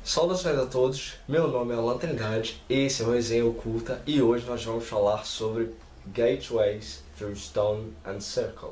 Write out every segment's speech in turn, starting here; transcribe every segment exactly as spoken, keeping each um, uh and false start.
Saudações a todos, meu nome é Alan Trindade, esse é o Resenha Oculta e hoje nós vamos falar sobre Gateways Through Stone and Circle.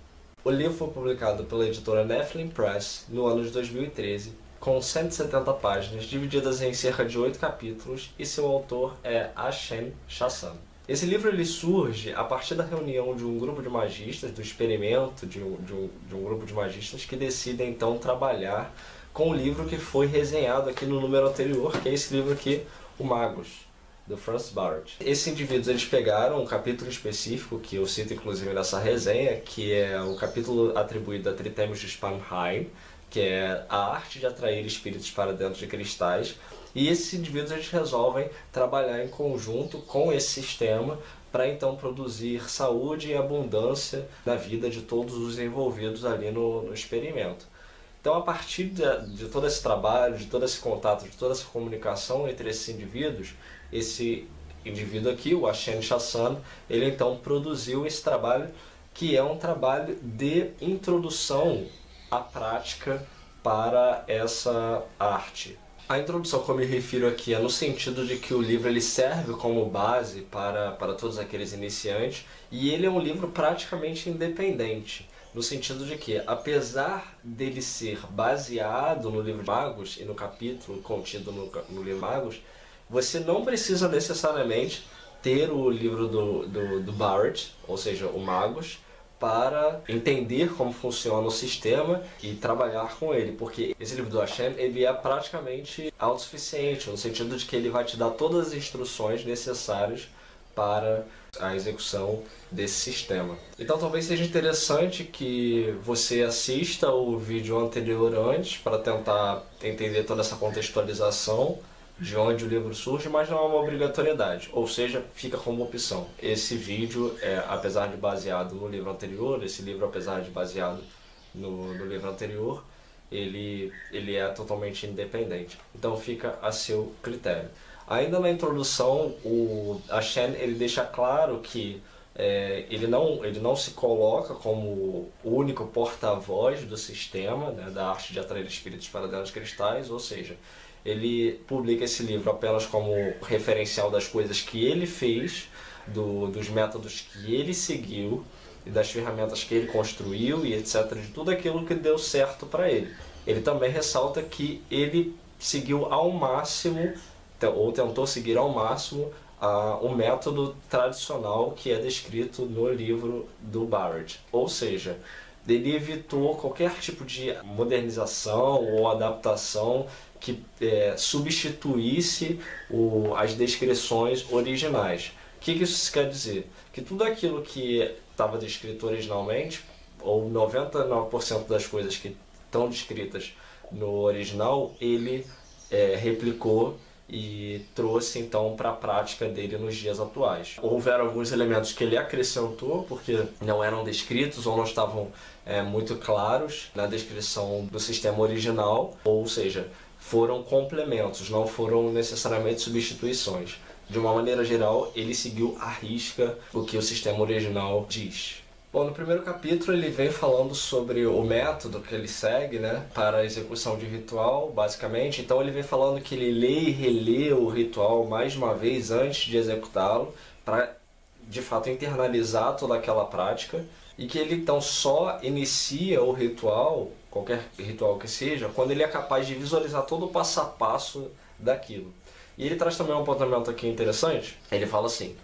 O livro foi publicado pela editora Nephilim Press no ano de dois mil e treze, com cento e setenta páginas divididas em cerca de oito capítulos e seu autor é Ashen Chassan. Esse livro ele surge a partir da reunião de um grupo de magistas, do experimento de um, de um, de um grupo de magistas que decidem então trabalhar com o livro que foi resenhado aqui no número anterior, que é esse livro aqui, O Magus, do Francis Barrett. Esses indivíduos eles pegaram um capítulo específico, que eu cito inclusive nessa resenha, que é o capítulo atribuído a Trithemius de Spanheim, que é a arte de atrair espíritos para dentro de cristais, e esses indivíduos eles resolvem trabalhar em conjunto com esse sistema para então produzir saúde e abundância na vida de todos os envolvidos ali no, no experimento. Então, a partir de, de todo esse trabalho, de todo esse contato, de toda essa comunicação entre esses indivíduos, esse indivíduo aqui, o Ashen Chassan, ele então produziu esse trabalho que é um trabalho de introdução à prática para essa arte. A introdução que eu me refiro aqui é no sentido de que o livro ele serve como base para, para todos aqueles iniciantes e ele é um livro praticamente independente. No sentido de que, apesar dele ser baseado no livro de Magus e no capítulo contido no, no livro Magus, você não precisa necessariamente ter o livro do, do, do Barrett, ou seja, o Magus, para entender como funciona o sistema e trabalhar com ele, porque esse livro do Ashen ele é praticamente autossuficiente, no sentido de que ele vai te dar todas as instruções necessárias para a execução desse sistema. Então talvez seja interessante que você assista o vídeo anterior antes para tentar entender toda essa contextualização de onde o livro surge, mas não é uma obrigatoriedade, ou seja, fica como opção. Esse vídeo, é, apesar de baseado no livro anterior, esse livro apesar de baseado no, no livro anterior, ele, ele é totalmente independente. Então fica a seu critério. Ainda na introdução, o Ashen ele deixa claro que é, ele, não, ele não se coloca como o único porta-voz do sistema, né, da arte de atrair espíritos para dentro de cristais, ou seja, ele publica esse livro apenas como referencial das coisas que ele fez, do, dos métodos que ele seguiu, e das ferramentas que ele construiu e etcétera, de tudo aquilo que deu certo para ele. Ele também ressalta que ele seguiu ao máximo ou tentou seguir ao máximo uh, o método tradicional que é descrito no livro do Barrett. Ou seja, ele evitou qualquer tipo de modernização ou adaptação que é, substituísse o, as descrições originais. O que, que isso quer dizer? Que tudo aquilo que estava descrito originalmente, ou noventa e nove por cento das coisas que estão descritas no original, ele é, replicou e trouxe então para a prática dele nos dias atuais. Houveram alguns elementos que ele acrescentou porque não eram descritos ou não estavam é, muito claros na descrição do sistema original, ou seja, foram complementos, não foram necessariamente substituições. De uma maneira geral, ele seguiu à risca o que o sistema original diz. Bom, no primeiro capítulo ele vem falando sobre o método que ele segue, né, para a execução de ritual, basicamente. Então ele vem falando que ele lê e relê o ritual mais uma vez antes de executá-lo, para de fato internalizar toda aquela prática, e que ele então só inicia o ritual, qualquer ritual que seja, quando ele é capaz de visualizar todo o passo a passo daquilo. E ele traz também um apontamento aqui interessante. Ele fala assim,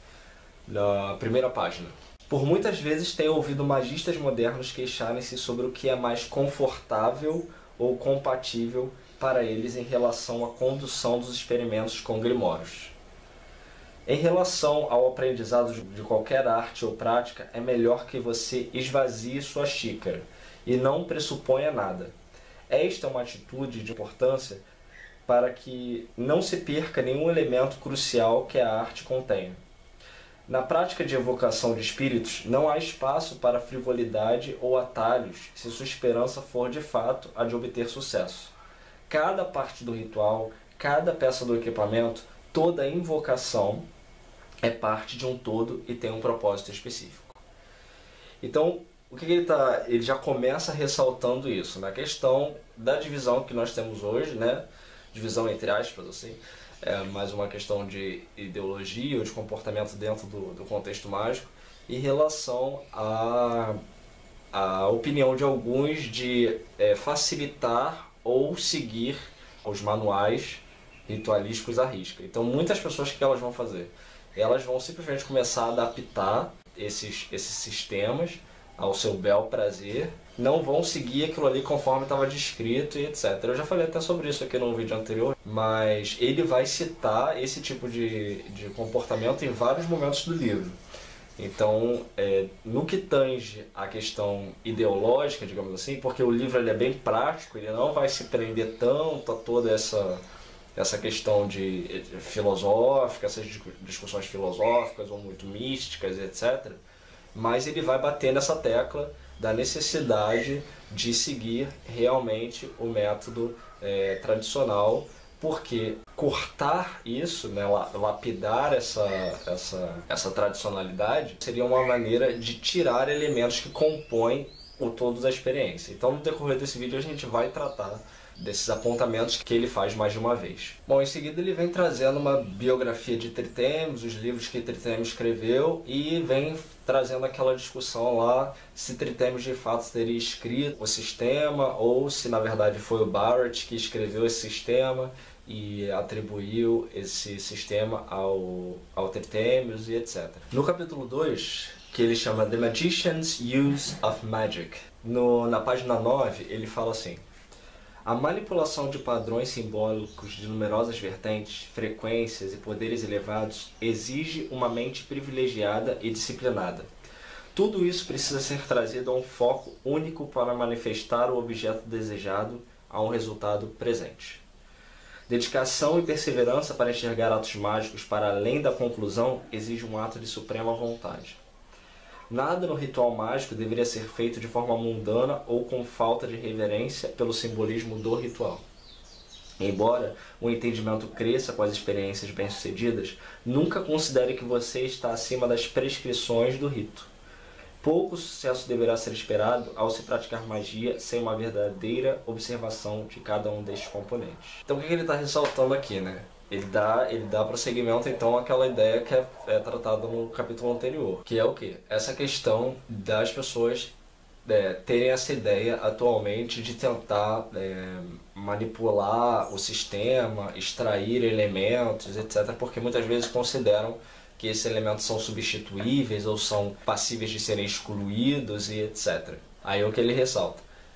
na primeira página: por muitas vezes tenho ouvido magistas modernos queixarem-se sobre o que é mais confortável ou compatível para eles em relação à condução dos experimentos com grimórios. Em relação ao aprendizado de qualquer arte ou prática, é melhor que você esvazie sua xícara e não pressuponha nada. Esta é uma atitude de importância para que não se perca nenhum elemento crucial que a arte contenha. Na prática de evocação de espíritos, não há espaço para frivolidade ou atalhos se sua esperança for de fato a de obter sucesso. Cada parte do ritual, cada peça do equipamento, toda invocação é parte de um todo e tem um propósito específico. Então, o que ele tá, ele já começa ressaltando isso, na questão da divisão que nós temos hoje, né, divisão entre aspas, assim, é mais uma questão de ideologia ou de comportamento dentro do, do contexto mágico, em relação à a, a opinião de alguns de é, facilitar ou seguir os manuais ritualísticos à risca. Então, muitas pessoas, o que elas vão fazer? Elas vão simplesmente começar a adaptar esses, esses sistemas ao seu bel prazer, não vão seguir aquilo ali conforme estava descrito e etcétera. Eu já falei até sobre isso aqui no vídeo anterior, mas ele vai citar esse tipo de, de comportamento em vários momentos do livro. Então, é, no que tange a questão ideológica, digamos assim, porque o livro ele é bem prático, ele não vai se prender tanto a toda essa, essa questão de, de filosófica, essas discussões filosóficas ou muito místicas, etcétera. Mas ele vai bater nessa tecla da necessidade de seguir realmente o método é, tradicional, porque cortar isso, né, lapidar essa, essa, essa tradicionalidade, seria uma maneira de tirar elementos que compõem o todo da experiência. Então, no decorrer desse vídeo, a gente vai tratar desses apontamentos que ele faz mais de uma vez. Bom, em seguida ele vem trazendo uma biografia de Trithemius, os livros que Trithemius escreveu, e vem trazendo aquela discussão lá se Trithemius de fato teria escrito o sistema ou se na verdade foi o Barrett que escreveu esse sistema e atribuiu esse sistema ao, ao Trithemius e etcétera. No capítulo dois, que ele chama The Magician's Use of Magic, no, na página nove ele fala assim: a manipulação de padrões simbólicos de numerosas vertentes, frequências e poderes elevados exige uma mente privilegiada e disciplinada. Tudo isso precisa ser trazido a um foco único para manifestar o objeto desejado a um resultado presente. Dedicação e perseverança para enxergar atos mágicos para além da conclusão exige um ato de suprema vontade. Nada no ritual mágico deveria ser feito de forma mundana ou com falta de reverência pelo simbolismo do ritual. Embora o entendimento cresça com as experiências bem-sucedidas, nunca considere que você está acima das prescrições do rito. Pouco sucesso deverá ser esperado ao se praticar magia sem uma verdadeira observação de cada um destes componentes. Então o que ele está ressaltando aqui, né? Ele dá, ele dá prosseguimento então àquela ideia que é, é tratada no capítulo anterior, que é o quê? Essa questão das pessoas é, terem essa ideia atualmente de tentar é, manipular o sistema, extrair elementos, etcétera, porque muitas vezes consideram que esses elementos são substituíveis ou são passíveis de serem excluídos e etcétera. Aí é o que ele ressalta.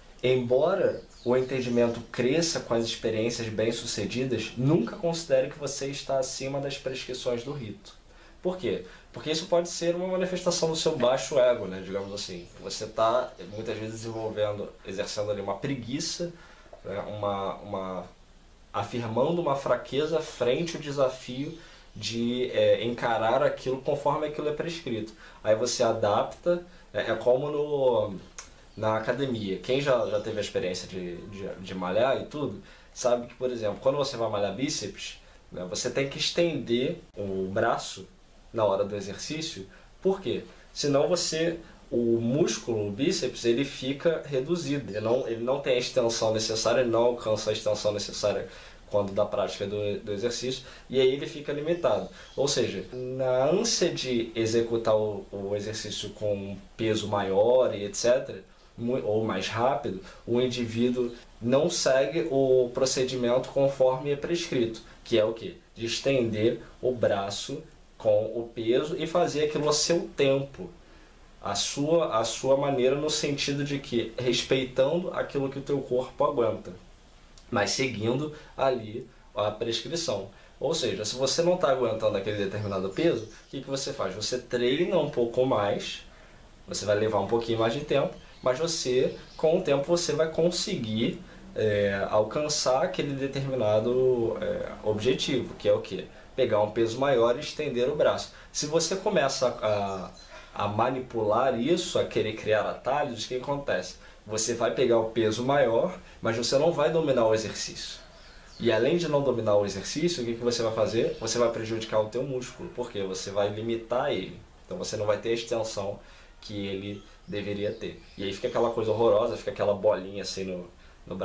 Embora o entendimento cresça com as experiências bem-sucedidas, nunca considere que você está acima das prescrições do rito. Por quê? Porque isso pode ser uma manifestação do seu baixo ego, né, digamos assim. Você está, muitas vezes, desenvolvendo, exercendo ali uma preguiça, né, uma, uma, afirmando uma fraqueza frente ao desafio de é, encarar aquilo conforme aquilo é prescrito. Aí você adapta, é, é como no... na academia. Quem já, já teve a experiência de, de, de malhar e tudo, sabe que, por exemplo, quando você vai malhar bíceps, né, você tem que estender o braço na hora do exercício. Por quê? Senão você, o músculo, o bíceps, ele fica reduzido. Ele não, ele não tem a extensão necessária, ele não alcança a extensão necessária quando da prática do, do exercício, e aí ele fica limitado. Ou seja, na ânsia de executar o, o exercício com um peso maior e etcétera, ou mais rápido, o indivíduo não segue o procedimento conforme é prescrito, que é o quê? De estender o braço com o peso e fazer aquilo a seu tempo, a sua, a sua maneira, no sentido de que respeitando aquilo que o teu corpo aguenta, mas seguindo ali a prescrição. Ou seja, se você não está aguentando aquele determinado peso, o que, que você faz? Você treina um pouco mais, você vai levar um pouquinho mais de tempo, mas você, com o tempo, você vai conseguir é, alcançar aquele determinado é, objetivo, que é o quê? Pegar um peso maior e estender o braço. Se você começa a, a manipular isso, a querer criar atalhos, o que acontece? Você vai pegar o peso maior, mas você não vai dominar o exercício. E além de não dominar o exercício, o que, que você vai fazer? Você vai prejudicar o teu músculo, porque você vai limitar ele. Então você não vai ter a extensão que ele deveria ter. E aí fica aquela coisa horrorosa, fica aquela bolinha assim no, no braço,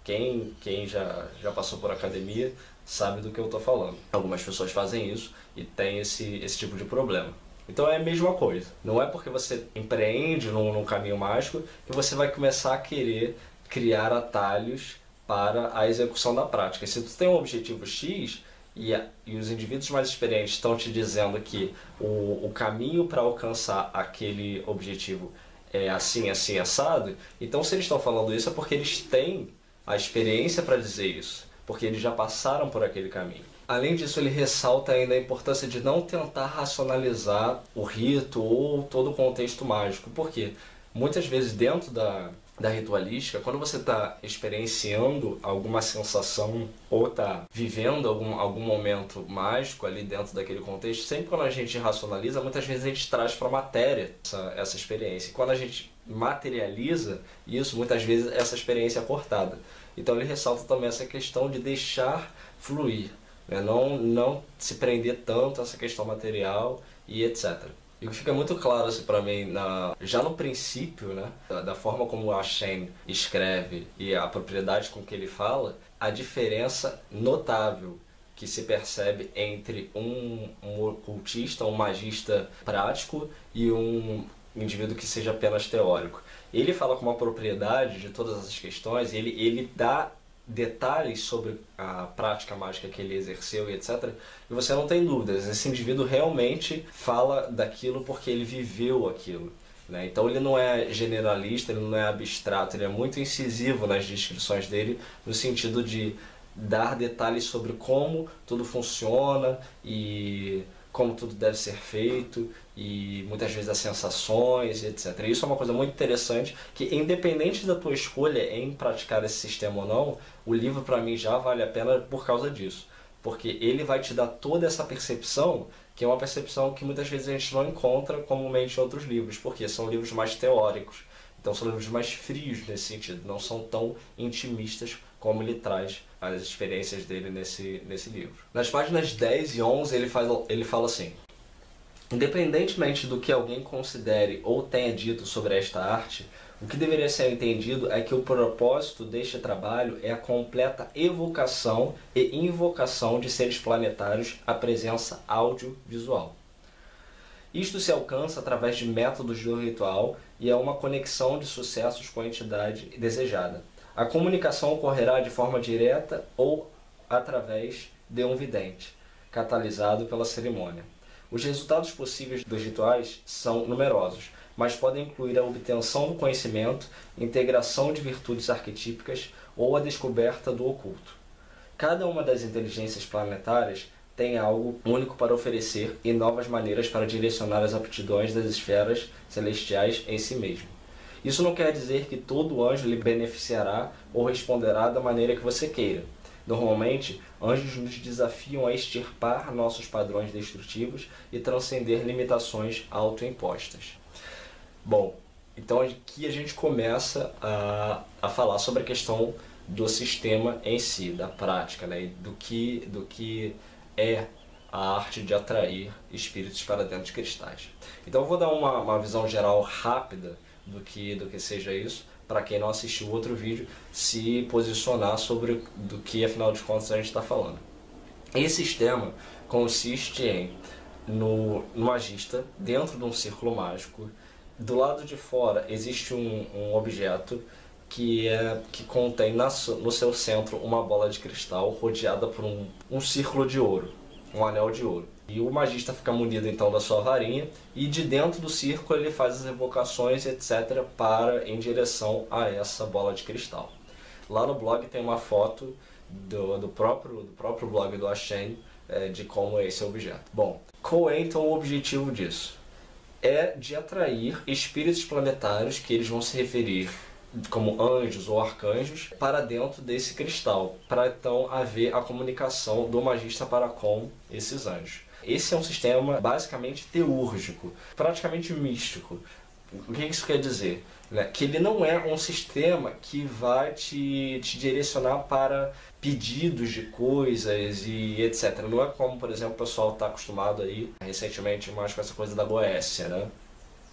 Quem, quem já, já passou por academia sabe do que eu estou falando. Algumas pessoas fazem isso e tem esse, esse tipo de problema. Então é a mesma coisa. Não é porque você empreende num, num caminho mágico que você vai começar a querer criar atalhos para a execução da prática. Se tu tem um objetivo X e, a, e os indivíduos mais experientes estão te dizendo que o, o caminho para alcançar aquele objetivo é assim, assim, assado, então se eles estão falando isso é porque eles têm a experiência para dizer isso, porque eles já passaram por aquele caminho. Além disso, ele ressalta ainda a importância de não tentar racionalizar o rito ou todo o contexto mágico. Por quê? Muitas vezes dentro da, da ritualística, quando você está experienciando alguma sensação ou está vivendo algum, algum momento mágico ali dentro daquele contexto, sempre quando a gente racionaliza, muitas vezes a gente traz para a matéria essa, essa experiência. E quando a gente materializa isso, muitas vezes essa experiência é cortada. Então ele ressalta também essa questão de deixar fluir. Né? Não, não se prender tanto a essa questão material e etcétera. E o que fica muito claro assim, para mim, na, já no princípio, né, da, da forma como o Shen escreve e a propriedade com que ele fala, a diferença notável que se percebe entre um, um ocultista, um magista prático e um indivíduo que seja apenas teórico. Ele fala com uma propriedade de todas essas questões, ele, ele dá detalhes sobre a prática mágica que ele exerceu e etcétera. E você não tem dúvidas, esse indivíduo realmente fala daquilo porque ele viveu aquilo. Né? Então ele não é generalista, ele não é abstrato, ele é muito incisivo nas descrições dele, no sentido de dar detalhes sobre como tudo funciona e como tudo deve ser feito e muitas vezes as sensações, etcétera. Isso é uma coisa muito interessante que, independente da tua escolha em praticar esse sistema ou não, o livro para mim já vale a pena por causa disso. Porque ele vai te dar toda essa percepção, que é uma percepção que muitas vezes a gente não encontra comumente em outros livros, porque são livros mais teóricos. Então são livros mais frios nesse sentido, não são tão intimistas como ele traz as experiências dele nesse, nesse livro. Nas páginas dez e onze ele, faz, ele fala assim: independentemente do que alguém considere ou tenha dito sobre esta arte, o que deveria ser entendido é que o propósito deste trabalho é a completa evocação e invocação de seres planetários à presença audiovisual. Isto se alcança através de métodos do ritual e é uma conexão de sucessos com a entidade desejada. A comunicação ocorrerá de forma direta ou através de um vidente, catalisado pela cerimônia. Os resultados possíveis dos rituais são numerosos, mas podem incluir a obtenção do conhecimento, integração de virtudes arquetípicas ou a descoberta do oculto. Cada uma das inteligências planetárias tem algo único para oferecer e novas maneiras para direcionar as aptidões das esferas celestiais em si mesmo. Isso não quer dizer que todo anjo lhe beneficiará ou responderá da maneira que você queira. Normalmente, anjos nos desafiam a extirpar nossos padrões destrutivos e transcender limitações autoimpostas. Bom, então aqui a gente começa a, a falar sobre a questão do sistema em si, da prática, né? do que, do que é a arte de atrair espíritos para dentro de cristais. Então eu vou dar uma, uma visão geral rápida do que, do que seja isso, para quem não assistiu o outro vídeo, se posicionar sobre do que, afinal de contas, a gente está falando. Esse sistema consiste em, no, no magista, dentro de um círculo mágico, do lado de fora existe um, um objeto que, é, que contém na, no seu centro uma bola de cristal rodeada por um, um círculo de ouro, um anel de ouro. E o magista fica munido então da sua varinha e de dentro do círculo ele faz as evocações, etcétera, para em direção a essa bola de cristal. Lá no blog tem uma foto do, do, próprio, do próprio blog do Shen é, de como é esse objeto. Bom, qual é então o objetivo disso? É de atrair espíritos planetários que eles vão se referir como anjos ou arcanjos para dentro desse cristal, para então haver a comunicação do magista para com esses anjos. Esse é um sistema basicamente teúrgico, praticamente místico. O que isso quer dizer? Que ele não é um sistema que vai te, te direcionar para pedidos de coisas e etcétera. Não é como, por exemplo, o pessoal está acostumado aí recentemente mais com essa coisa da Goécia, né?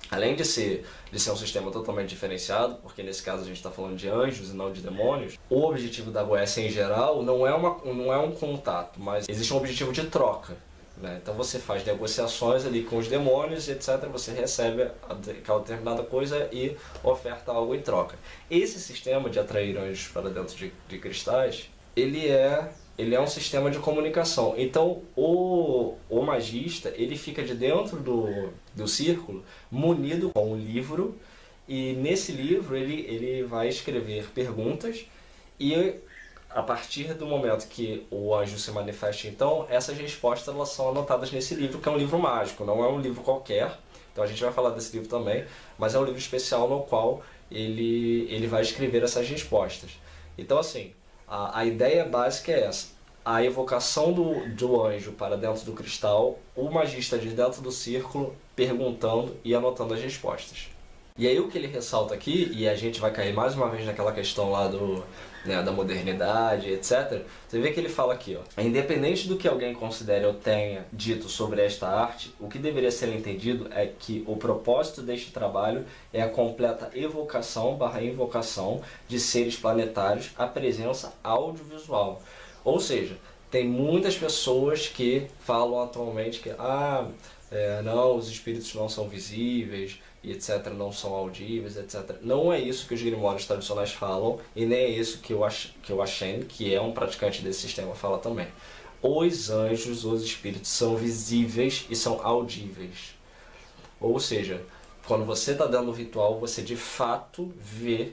além de ser, de ser um sistema totalmente diferenciado, porque nesse caso a gente está falando de anjos e não de demônios, o objetivo da Goécia em geral não é, uma, não é um contato, mas existe um objetivo de troca. Né? Então você faz negociações ali com os demônios, etcétera. Você recebe aquela determinada coisa e oferta algo em troca. Esse sistema de atrair anjos para dentro de, de cristais, ele é, ele é um sistema de comunicação. Então o, o magista, ele fica de dentro do, do círculo munido com um livro, e nesse livro ele, ele vai escrever perguntas, e a partir do momento que o anjo se manifesta, então, essas respostas elas são anotadas nesse livro, que é um livro mágico, não é um livro qualquer. Então a gente vai falar desse livro também, mas é um livro especial no qual ele, ele vai escrever essas respostas. Então, assim, a, a ideia básica é essa. A evocação do, do anjo para dentro do cristal, o magista de dentro do círculo perguntando e anotando as respostas. E aí o que ele ressalta aqui, e a gente vai cair mais uma vez naquela questão lá do, né, da modernidade, etcétera. Você vê que ele fala aqui, ó, independente do que alguém considere ou tenha dito sobre esta arte, o que deveria ser entendido é que o propósito deste trabalho é a completa evocação barra invocação de seres planetários à presença audiovisual. Ou seja, tem muitas pessoas que falam atualmente que ah, é, não, os espíritos não são visíveis, e etcétera, não são audíveis, etcétera. Não é isso que os grimórios tradicionais falam, e nem é isso que o, Ach que o Achen, que é um praticante desse sistema, fala também. Os anjos, os espíritos, são visíveis e são audíveis. Ou seja, quando você está dando o ritual, você de fato vê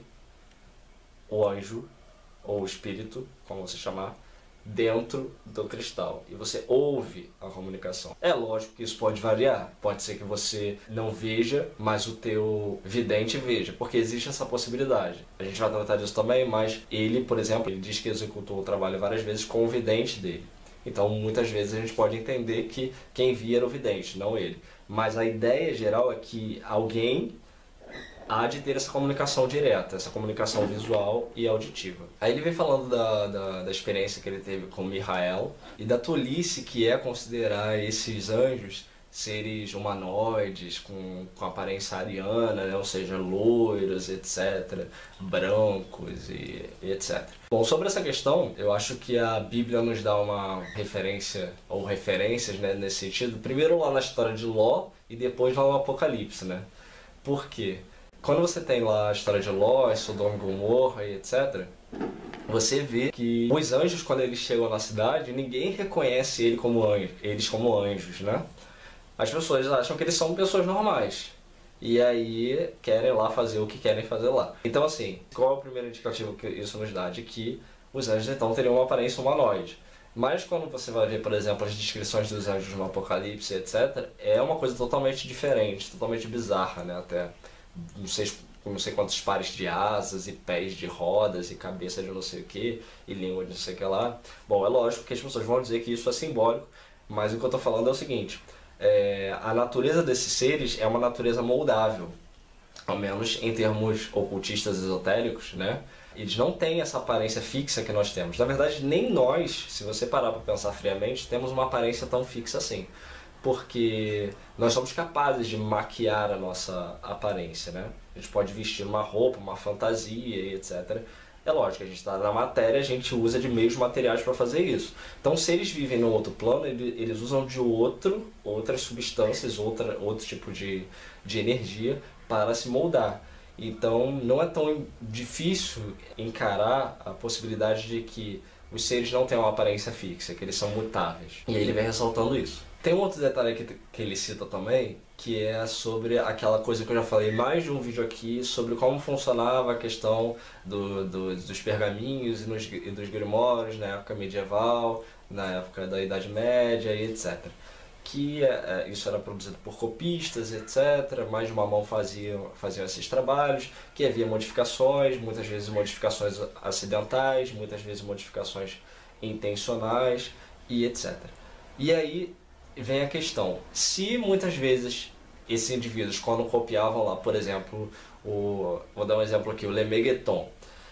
o anjo, ou o espírito, como você chamar, dentro do cristal, e você ouve a comunicação. É lógico que isso pode variar, pode ser que você não veja, mas o teu vidente veja, porque existe essa possibilidade. A gente vai tratar disso também, mas ele, por exemplo, ele diz que executou o trabalho várias vezes com o vidente dele. Então muitas vezes a gente pode entender que quem via era o vidente, não ele. Mas a ideia geral é que alguém há de ter essa comunicação direta, essa comunicação visual e auditiva. Aí ele vem falando da, da, da experiência que ele teve com Mihael e da tolice que é considerar esses anjos seres humanoides, com, com aparência ariana, né? Ou seja, loiros, etcétera, brancos e, e etcétera. Bom, sobre essa questão, eu acho que a Bíblia nos dá uma referência, ou referências, né, nesse sentido, primeiro lá na história de Ló e depois lá no Apocalipse, né? Por quê? Quando você tem lá a história de Ló, Sodoma e Gomorra e etcétera, você vê que os anjos, quando eles chegam na cidade, ninguém reconhece ele como anjo, eles como anjos, né? As pessoas acham que eles são pessoas normais. E aí querem lá fazer o que querem fazer lá. Então assim, qual é o primeiro indicativo que isso nos dá? De que os anjos então teriam uma aparência humanoide. Mas quando você vai ver, por exemplo, as descrições dos anjos no Apocalipse, etcétera, é uma coisa totalmente diferente, totalmente bizarra, né? Até não sei, não sei quantos pares de asas e pés de rodas e cabeça de não sei o que e língua de não sei o que lá. Bom, é lógico que as pessoas vão dizer que isso é simbólico, mas o que eu estou falando é o seguinte, é, a natureza desses seres é uma natureza moldável, ao menos em termos ocultistas esotéricos, né? Eles não têm essa aparência fixa que nós temos. Na verdade, nem nós, se você parar para pensar friamente, temos uma aparência tão fixa assim. Porque nós somos capazes de maquiar a nossa aparência, né? A gente pode vestir uma roupa, uma fantasia e etcétera. É lógico, a gente está na matéria, a gente usa de meios materiais para fazer isso. Então, se eles vivem no outro plano, eles usam de outro, outras substâncias, outra, outro tipo de, de energia para se moldar. Então, não é tão difícil encarar a possibilidade de que os seres não têm uma aparência fixa, que eles são mutáveis. E aí ele vem ressaltando isso. Tem um outro detalhe aqui que ele cita também, que é sobre aquela coisa que eu já falei mais de um vídeo aqui, sobre como funcionava a questão do, do, dos pergaminhos e, nos, e dos grimórios na época medieval, na época da Idade Média e etcétera. Que é, isso era produzido por copistas, etcétera. Mais de uma mão faziam, faziam esses trabalhos, que havia modificações, muitas vezes modificações acidentais, muitas vezes modificações intencionais e etcétera. E aí vem a questão, se muitas vezes esses indivíduos, quando copiavam lá, por exemplo, o, vou dar um exemplo aqui, o Lemegeton,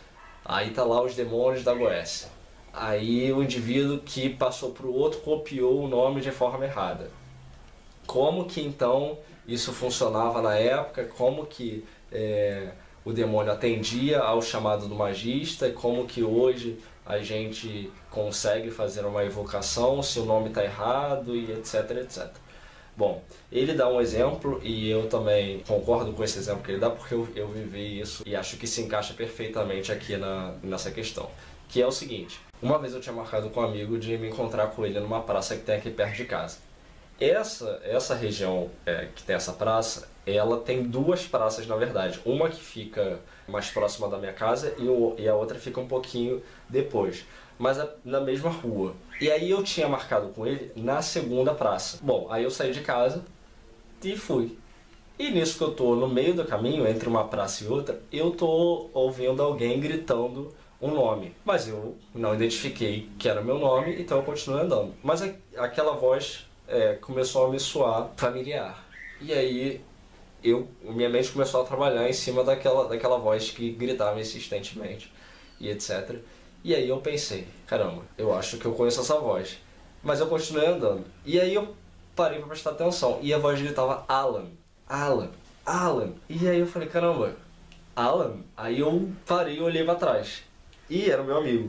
aí tá lá os demônios da Goécia, aí o indivíduo que passou para o outro copiou o nome de forma errada. como que então isso funcionava na época, como que é, o demônio atendia ao chamado do magista, como que hoje a gente consegue fazer uma evocação se o nome está errado e etc, etcétera. Bom, ele dá um exemplo e eu também concordo com esse exemplo que ele dá porque eu, eu vivi isso e acho que se encaixa perfeitamente aqui na, nessa questão. Que é o seguinte, uma vez eu tinha marcado com um amigo de me encontrar com ele numa praça que tem aqui perto de casa. Essa, essa região é, que tem essa praça, ela tem duas praças na verdade. Uma que fica mais próxima da minha casa e, o, e a outra fica um pouquinho depois. Mas na mesma rua. E aí eu tinha marcado com ele na segunda praça. Bom, aí eu saí de casa e fui. E nisso que eu tô no meio do caminho, entre uma praça e outra, eu tô ouvindo alguém gritando um nome. Mas eu não identifiquei que era meu nome, então eu continuei andando. Mas a, aquela voz é, começou a me soar familiar. E aí eu, minha mente começou a trabalhar em cima daquela, daquela voz que gritava insistentemente e etcétera. E aí eu pensei, caramba, eu acho que eu conheço essa voz. Mas eu continuei andando. E aí eu parei pra prestar atenção. E a voz gritava Alan, Alan, Alan. E aí eu falei, caramba, Alan? Aí eu parei e olhei pra trás. E era o meu amigo.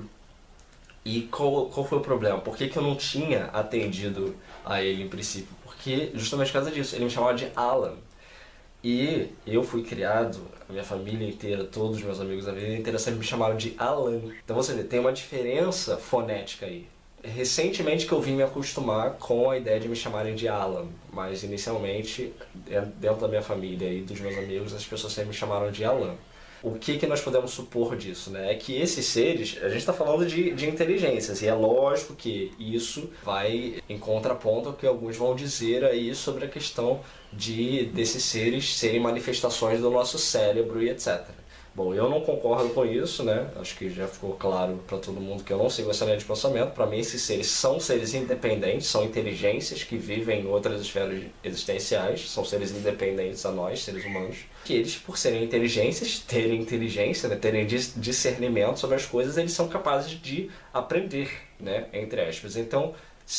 E qual, qual foi o problema? Por que que eu não tinha atendido a ele em princípio? Porque justamente por causa disso, ele me chamava de Alan. E eu fui criado, a minha família inteira, todos os meus amigos, a vida inteira sempre me chamaram de Alan. Então você vê, tem uma diferença fonética aí. Recentemente que eu vim me acostumar com a ideia de me chamarem de Alan, mas inicialmente, dentro da minha família e dos meus amigos, as pessoas sempre me chamaram de Alan. O que que nós podemos supor disso, né? É que esses seres, a gente está falando de, de inteligências, e é lógico que isso vai em contraponto ao que alguns vão dizer aí sobre a questão de desses seres serem manifestações do nosso cérebro e etcétera. Bom, eu não concordo com isso, né? Acho que já ficou claro para todo mundo que eu não sigo essa linha de pensamento. Para mim, esses seres são seres independentes, são inteligências que vivem em outras esferas existenciais, são seres independentes a nós, seres humanos. Que eles, por serem inteligências, terem inteligência, né? Terem discernimento sobre as coisas, eles são capazes de aprender, né? Entre aspas. Então,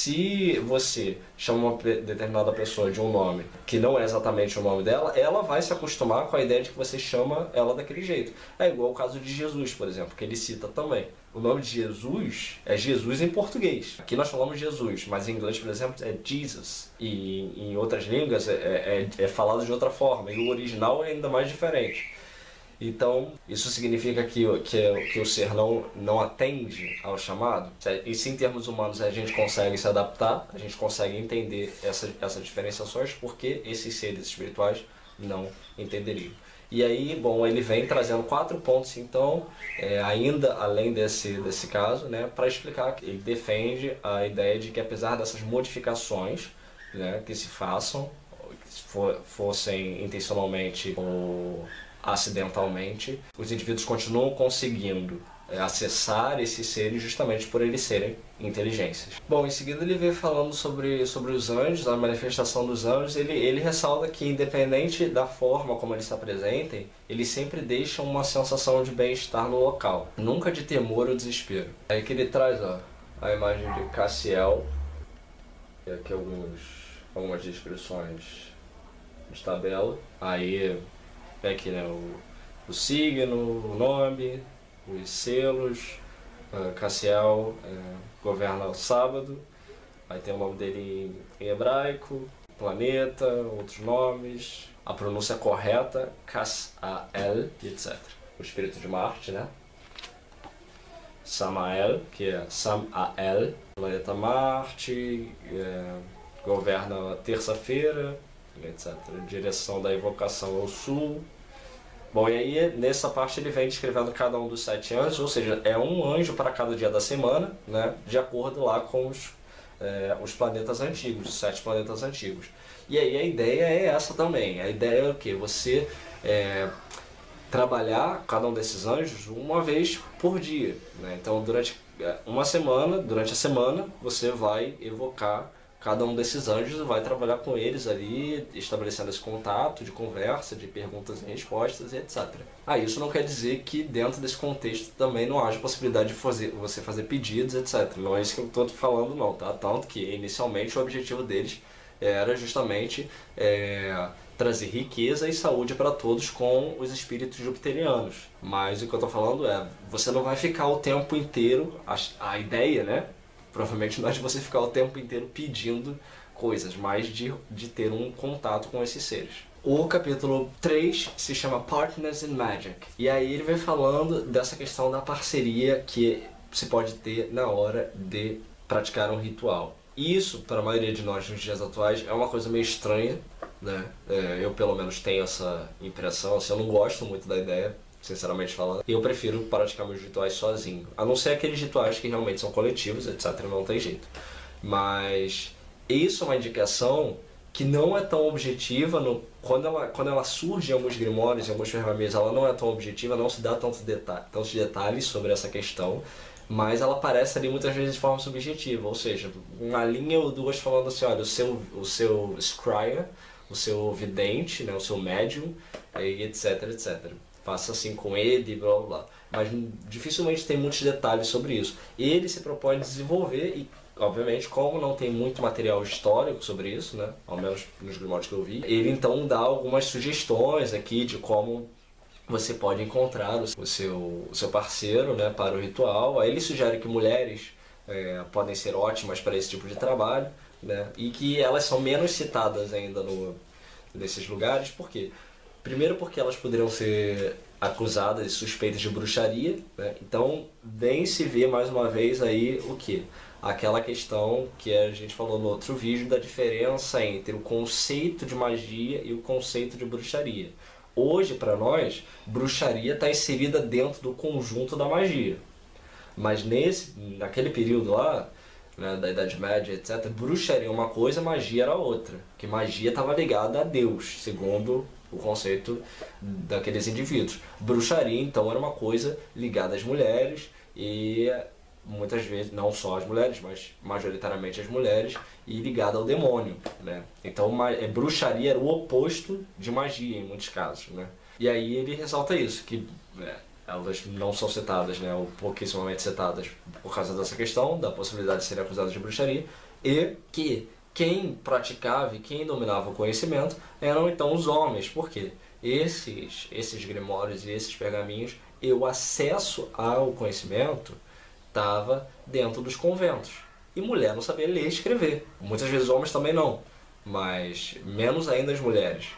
se você chama uma determinada pessoa de um nome que não é exatamente o nome dela, ela vai se acostumar com a ideia de que você chama ela daquele jeito. É igual o caso de Jesus, por exemplo, que ele cita também. O nome de Jesus é Jesus em português. Aqui nós falamos Jesus, mas em inglês, por exemplo, é Jesus. E em outras línguas é, é, é falado de outra forma, e o original é ainda mais diferente. Então, isso significa que, que, que o ser não, não atende ao chamado? E se em termos humanos a gente consegue se adaptar, a gente consegue entender essa, essas diferenciações, porque esses seres espirituais não entenderiam. E aí, bom, ele vem trazendo quatro pontos, então, é, ainda além desse, desse caso, né, para explicar que ele defende a ideia de que apesar dessas modificações, né, que se façam, que for, fossem intencionalmente ou acidentalmente, os indivíduos continuam conseguindo é, acessar esses seres justamente por eles serem inteligências. Bom, em seguida ele vem falando sobre, sobre os anjos, a manifestação dos anjos. Ele, ele ressalta que independente da forma como eles se apresentem, eles sempre deixam uma sensação de bem-estar no local, nunca de temor ou desespero. Aí que ele traz ó, a imagem de Cassiel, e aqui alguns, algumas descrições de tabela. Aí é aqui, né, o, o signo, o nome, os selos, uh, Cassiel uh, governa o sábado, aí tem o nome dele em, em hebraico, planeta, outros nomes, a pronúncia correta, Cas-a-el, etcétera. O espírito de Marte, né? Samael, que é Sam-a-el, planeta Marte, é, governa a terça-feira, etcétera. Direção da evocação ao sul. Bom, e aí nessa parte ele vem descrevendo cada um dos sete anjos, ou seja, é um anjo para cada dia da semana, né, de acordo lá com os, é, os planetas antigos, os sete planetas antigos. E aí a ideia é essa também, a ideia é o quê? Você é, trabalhar cada um desses anjos uma vez por dia, né? Então durante uma semana, durante a semana, você vai evocar cada um desses anjos e vai trabalhar com eles ali, estabelecendo esse contato de conversa, de perguntas e respostas e etcétera. Ah, isso não quer dizer que dentro desse contexto também não haja possibilidade de fazer, você fazer pedidos, etcétera. Não é isso que eu estou falando não, tá? Tanto que inicialmente o objetivo deles era justamente é, trazer riqueza e saúde para todos com os espíritos jupiterianos. Mas o que eu estou falando é, você não vai ficar o tempo inteiro, a, a ideia, né? Provavelmente não é de você ficar o tempo inteiro pedindo coisas, mas de, de ter um contato com esses seres. O capítulo três se chama Partners in Magic. E aí ele vai falando dessa questão da parceria que se pode ter na hora de praticar um ritual. Isso, para a maioria de nós nos dias atuais, é uma coisa meio estranha, né? É, eu pelo menos tenho essa impressão, assim, eu não gosto muito da ideia, sinceramente falando. Eu prefiro praticar meus rituais sozinho, a não ser aqueles rituais que realmente são coletivos, etcétera, não tem jeito. Mas isso é uma indicação que não é tão objetiva, no, quando, ela, quando ela surge em alguns grimórios, em algumas ferramentas, ela não é tão objetiva, não se dá tanto deta tantos detalhes sobre essa questão, mas ela aparece ali muitas vezes de forma subjetiva, ou seja, uma linha ou duas falando assim, olha, o seu, o seu scryer, o seu vidente, né, o seu médium, etc, etcétera. Faça assim com ele, blá blá blá. Mas dificilmente tem muitos detalhes sobre isso. Ele se propõe a desenvolver e, obviamente, como não tem muito material histórico sobre isso, né, ao menos nos grimórios que eu vi, ele então dá algumas sugestões aqui de como você pode encontrar o seu, o seu parceiro, né, para o ritual. Aí ele sugere que mulheres é, podem ser ótimas para esse tipo de trabalho, né, e que elas são menos citadas ainda no, nesses lugares. Por quê? Primeiro porque elas poderiam ser acusadas e suspeitas de bruxaria, né? Então vem se ver mais uma vez aí o que? Aquela questão que a gente falou no outro vídeo da diferença entre o conceito de magia e o conceito de bruxaria. Hoje, para nós, bruxaria está inserida dentro do conjunto da magia. Mas nesse, naquele período lá, né, da Idade Média, etcétera, bruxaria é uma coisa, magia era outra. Porque magia estava ligada a Deus, segundo o conceito daqueles indivíduos. Bruxaria, então, era uma coisa ligada às mulheres e muitas vezes, não só as mulheres, mas majoritariamente as mulheres, e ligada ao demônio, né? Então, bruxaria era o oposto de magia, em muitos casos, né? E aí ele ressalta isso, que né, elas não são citadas, né, ou pouquíssimamente citadas por causa dessa questão, da possibilidade de serem acusadas de bruxaria, e que quem praticava e quem dominava o conhecimento eram então os homens, porque esses, esses grimórios e esses pergaminhos, e o acesso ao conhecimento estava dentro dos conventos. E mulher não sabia ler e escrever. Muitas vezes homens também não, mas menos ainda as mulheres.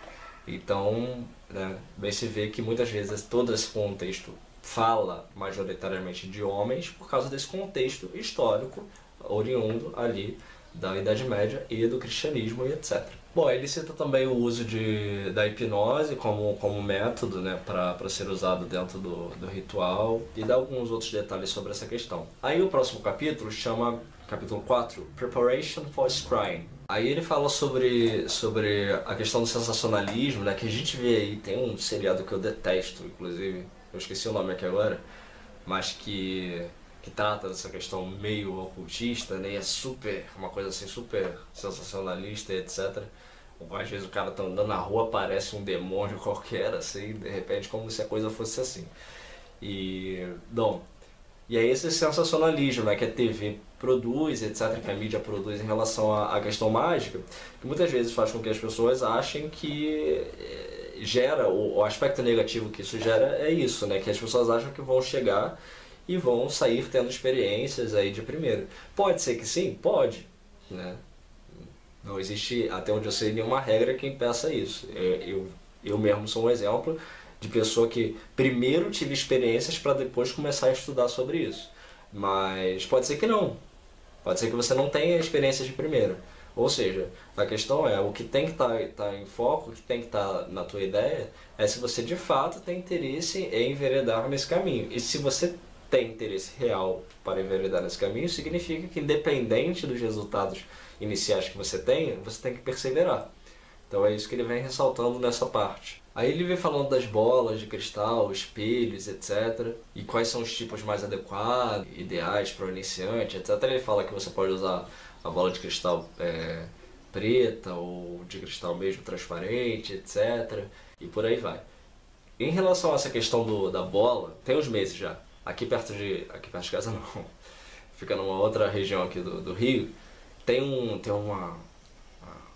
Então, né, bem se vê que muitas vezes todo esse contexto fala majoritariamente de homens por causa desse contexto histórico oriundo ali da Idade Média e do cristianismo e etcétera. Bom, ele cita também o uso de, da hipnose como, como método, né, para ser usado dentro do, do ritual e dá alguns outros detalhes sobre essa questão. Aí o próximo capítulo chama, capítulo quatro, Preparation for Scrying. Aí ele fala sobre, sobre a questão do sensacionalismo, né, que a gente vê aí, tem um seriado que eu detesto, inclusive, eu esqueci o nome aqui agora, mas que... que trata dessa questão meio ocultista, né? E é super, uma coisa assim, super sensacionalista e etcétera. Às vezes o cara tá andando na rua, aparece um demônio qualquer, assim, de repente, como se a coisa fosse assim. E, bom, e aí esse sensacionalismo, né, que a T V produz, etcétera, que a mídia produz em relação à, à questão mágica, que muitas vezes faz com que as pessoas achem que gera, o, o aspecto negativo que isso gera é isso, né? Que as pessoas acham que vão chegar e vão sair tendo experiências aí de primeiro. Pode ser que sim? Pode, né? Não existe, até onde eu sei, nenhuma regra que impeça isso. Eu, eu mesmo sou um exemplo de pessoa que primeiro tive experiências para depois começar a estudar sobre isso. Mas pode ser que não. Pode ser que você não tenha experiências de primeiro. Ou seja, a questão é, o que tem que estar tá, tá em foco, o que tem que estar tá na tua ideia, é se você de fato tem interesse em enveredar nesse caminho. E se você tem interesse real para enveredar nesse caminho, significa que independente dos resultados iniciais que você tenha, você tem que perseverar. Então é isso que ele vem ressaltando nessa parte. Aí ele vem falando das bolas de cristal, espelhos, etcétera. E quais são os tipos mais adequados, ideais para o iniciante, etcétera. Ele fala que você pode usar a bola de cristal é, preta ou de cristal mesmo transparente, etcétera. E por aí vai. Em relação a essa questão do, da bola, tem uns meses já. Aqui perto de, aqui perto de casa não, fica numa outra região aqui do, do Rio, tem, um, tem uma,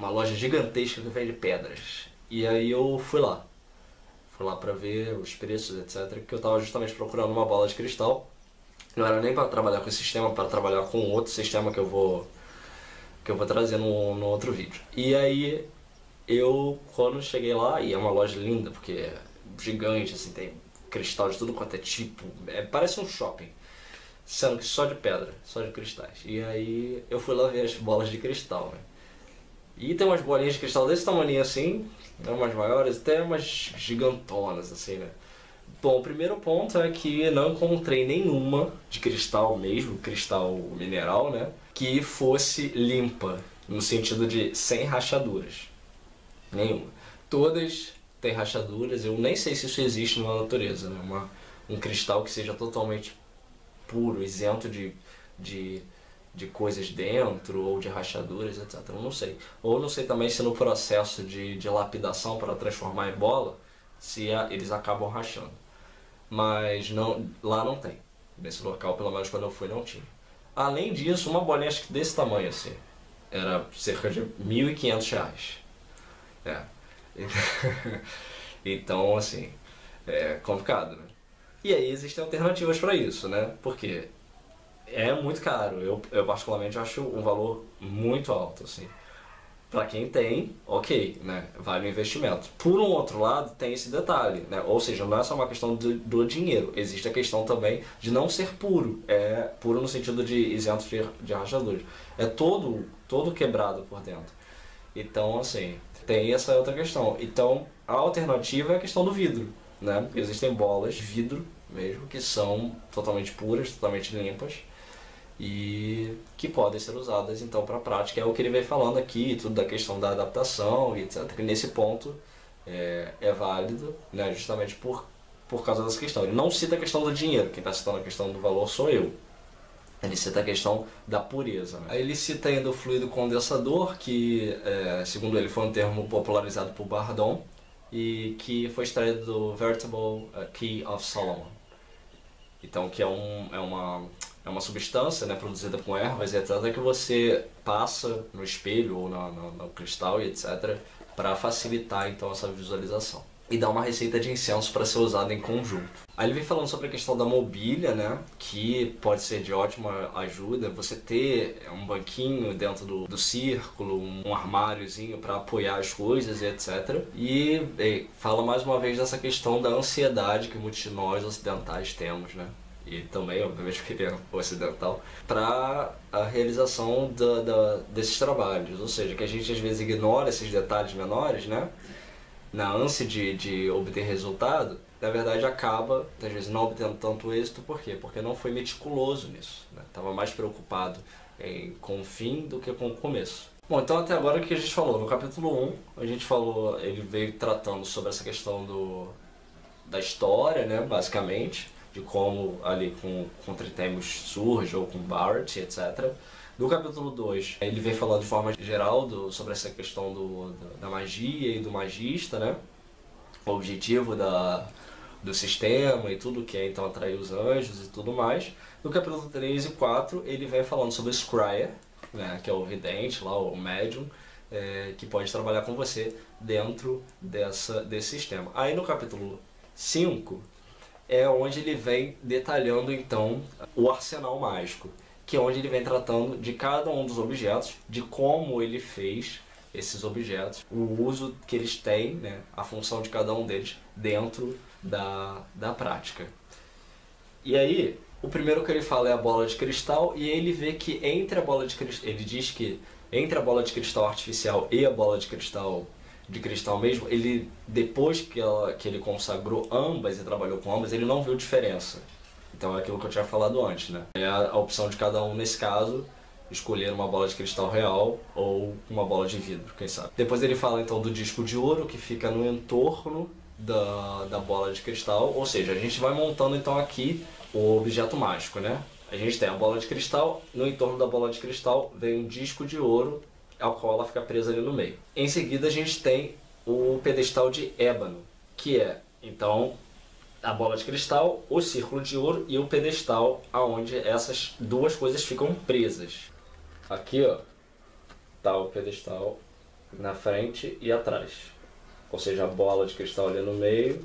uma loja gigantesca que vende pedras. E aí eu fui lá. Fui lá pra ver os preços, etcétera. Que eu tava justamente procurando uma bola de cristal. Não era nem para trabalhar com esse sistema, para trabalhar com outro sistema que eu vou que eu vou trazer no, no outro vídeo. E aí eu, quando cheguei lá, e é uma loja linda, porque é gigante, assim, tem cristal de tudo quanto é tipo, é, parece um shopping, sendo que só de pedra, só de cristais. E aí eu fui lá ver as bolas de cristal, né? E tem umas bolinhas de cristal desse tamanho assim, umas maiores, até umas gigantonas, assim, né? Bom, o primeiro ponto é que não encontrei nenhuma de cristal mesmo, cristal mineral, né? Que fosse limpa, no sentido de sem rachaduras. Nenhuma. Todas têm rachaduras, eu nem sei se isso existe na natureza, né? Uma, um cristal que seja totalmente puro, isento de, de, de coisas dentro ou de rachaduras, etcétera. Eu não sei. Ou não sei também se no processo de, de lapidação para transformar em bola, se a, eles acabam rachando. Mas não, lá não tem. Nesse local, pelo menos quando eu fui, não tinha. Além disso, uma bolinha acho que desse tamanho assim, era cerca de mil e quinhentos reais. É. Então, assim, é complicado, né? E aí existem alternativas para isso, né? Porque é muito caro. Eu, eu particularmente acho um valor muito alto, assim. Para quem tem, ok, né? Vale o investimento. Por um outro lado, tem esse detalhe, né? Ou seja, não é só uma questão do, do dinheiro, existe a questão também de não ser puro. É puro no sentido de isento de, de rachaduras. É todo, todo quebrado por dentro. Então, assim, tem essa outra questão. Então, a alternativa é a questão do vidro, né? Existem bolas de vidro mesmo, que são totalmente puras, totalmente limpas, e que podem ser usadas então para a prática. É o que ele vem falando aqui, tudo da questão da adaptação e etcétera. Que nesse ponto é, é válido, né, justamente por, por causa dessa questão. Ele não cita a questão do dinheiro, quem está citando a questão do valor sou eu. Ele cita a questão da pureza, né? Aí ele cita ainda o fluido condensador, que é, segundo ele foi um termo popularizado por Bardon e que foi extraído do Veritable Key of Solomon. Então, que é, um, é, uma, é uma substância, né, produzida com ervas e etcétera, que você passa no espelho ou no, no, no cristal e etcétera, para facilitar então essa visualização. E dá uma receita de incenso para ser usada em conjunto. Aí ele vem falando sobre a questão da mobília, né, que pode ser de ótima ajuda. Você ter um banquinho dentro do, do círculo, um armáriozinho para apoiar as coisas e etcétera. E, e fala mais uma vez dessa questão da ansiedade que muitos de nós ocidentais temos, né? E também, obviamente, porque ele é ocidental, para a realização da, da, desses trabalhos. Ou seja, que a gente às vezes ignora esses detalhes menores, né? Na ânsia de, de obter resultado, na verdade acaba, às vezes, não obtendo tanto êxito. Por quê? Porque não foi meticuloso nisso, né? Estava mais preocupado em, com o fim do que com o começo. Bom, então até agora o que a gente falou? No capítulo um, a gente falou, ele veio tratando sobre essa questão do, da história, né, basicamente, de como ali com, com Trithemius surge, ou com Bart, etcétera. No capítulo dois, ele vem falando de forma geral do, sobre essa questão do, da magia e do magista, né? O objetivo da, do sistema e tudo que é então atrair os anjos e tudo mais. No capítulo três e quatro, ele vem falando sobre o Scryer, né? Que é o vidente, lá, o médium, é, que pode trabalhar com você dentro dessa, desse sistema. Aí no capítulo cinco, é onde ele vem detalhando então o arsenal mágico, que é onde ele vem tratando de cada um dos objetos, de como ele fez esses objetos, o uso que eles têm, né, a função de cada um deles dentro da, da prática. E aí, o primeiro que ele fala é a bola de cristal, e ele vê que entre a bola de cristal, ele diz que entre a bola de cristal artificial e a bola de cristal de cristal mesmo, ele, depois que, ela, que ele consagrou ambas e trabalhou com ambas, ele não viu diferença. Então é aquilo que eu tinha falado antes, né? É a, a opção de cada um nesse caso, escolher uma bola de cristal real ou uma bola de vidro, quem sabe. Depois ele fala então do disco de ouro, que fica no entorno da, da bola de cristal, ou seja, a gente vai montando então aqui o objeto mágico, né? A gente tem a bola de cristal, no entorno da bola de cristal vem um disco de ouro, ao qual ela fica presa ali no meio. Em seguida a gente tem o pedestal de ébano, que é então a bola de cristal, o círculo de ouro e o pedestal, aonde essas duas coisas ficam presas. Aqui, ó, tá o pedestal na frente e atrás. Ou seja, a bola de cristal ali no meio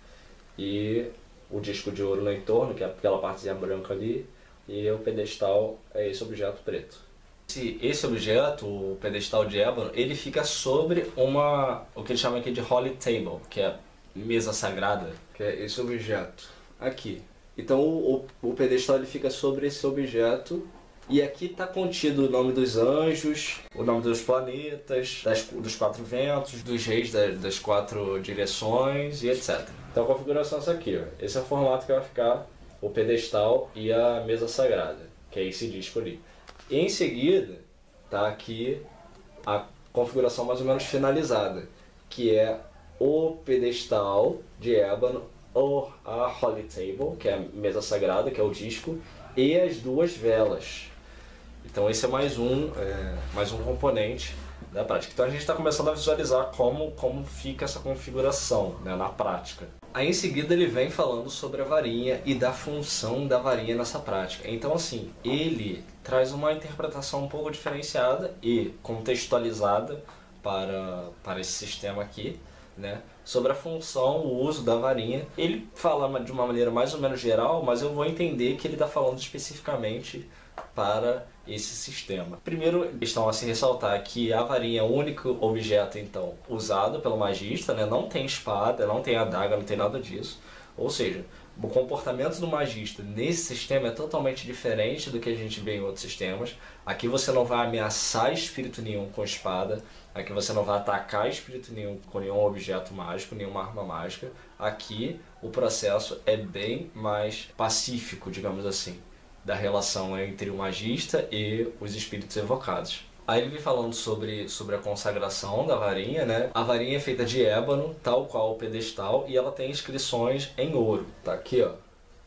e o disco de ouro no entorno, que é aquela partezinha branca ali, e o pedestal é esse objeto preto. Esse, esse objeto, o pedestal de ébano, ele fica sobre uma, o que eles chamam aqui de holy table, que é mesa sagrada, que é esse objeto aqui. Então o, o, o pedestal ele fica sobre esse objeto. E aqui está contido o nome dos anjos, o nome dos planetas, das, dos quatro ventos, dos reis das, das quatro direções e etcétera. Então a configuração é essa aqui, ó. Esse é o formato que vai ficar o pedestal e a mesa sagrada, que é esse disco ali. E em seguida está aqui a configuração mais ou menos finalizada, que é o pedestal de ébano, ou a holy table, que é a mesa sagrada, que é o disco, e as duas velas. Então esse é mais um, é, mais um componente da prática. Então a gente está começando a visualizar como, como fica essa configuração, né, na prática. Aí em seguida ele vem falando sobre a varinha e da função da varinha nessa prática. Então assim, ele traz uma interpretação um pouco diferenciada e contextualizada para, para esse sistema aqui, né, sobre a função, o uso da varinha. Ele fala de uma maneira mais ou menos geral, mas eu vou entender que ele está falando especificamente para esse sistema. Primeiro, eles estão a se ressaltar que a varinha é o único objeto então usado pelo magista, né? Não tem espada, não tem adaga, não tem nada disso. Ou seja, o comportamento do magista nesse sistema é totalmente diferente do que a gente vê em outros sistemas. Aqui você não vai ameaçar espírito nenhum com espada, aqui você não vai atacar espírito nenhum com nenhum objeto mágico, nenhuma arma mágica. Aqui o processo é bem mais pacífico, digamos assim, da relação entre o magista e os espíritos evocados. Aí ele vem falando sobre, sobre a consagração da varinha, né? A varinha é feita de ébano, tal qual o pedestal, e ela tem inscrições em ouro. Tá aqui, ó,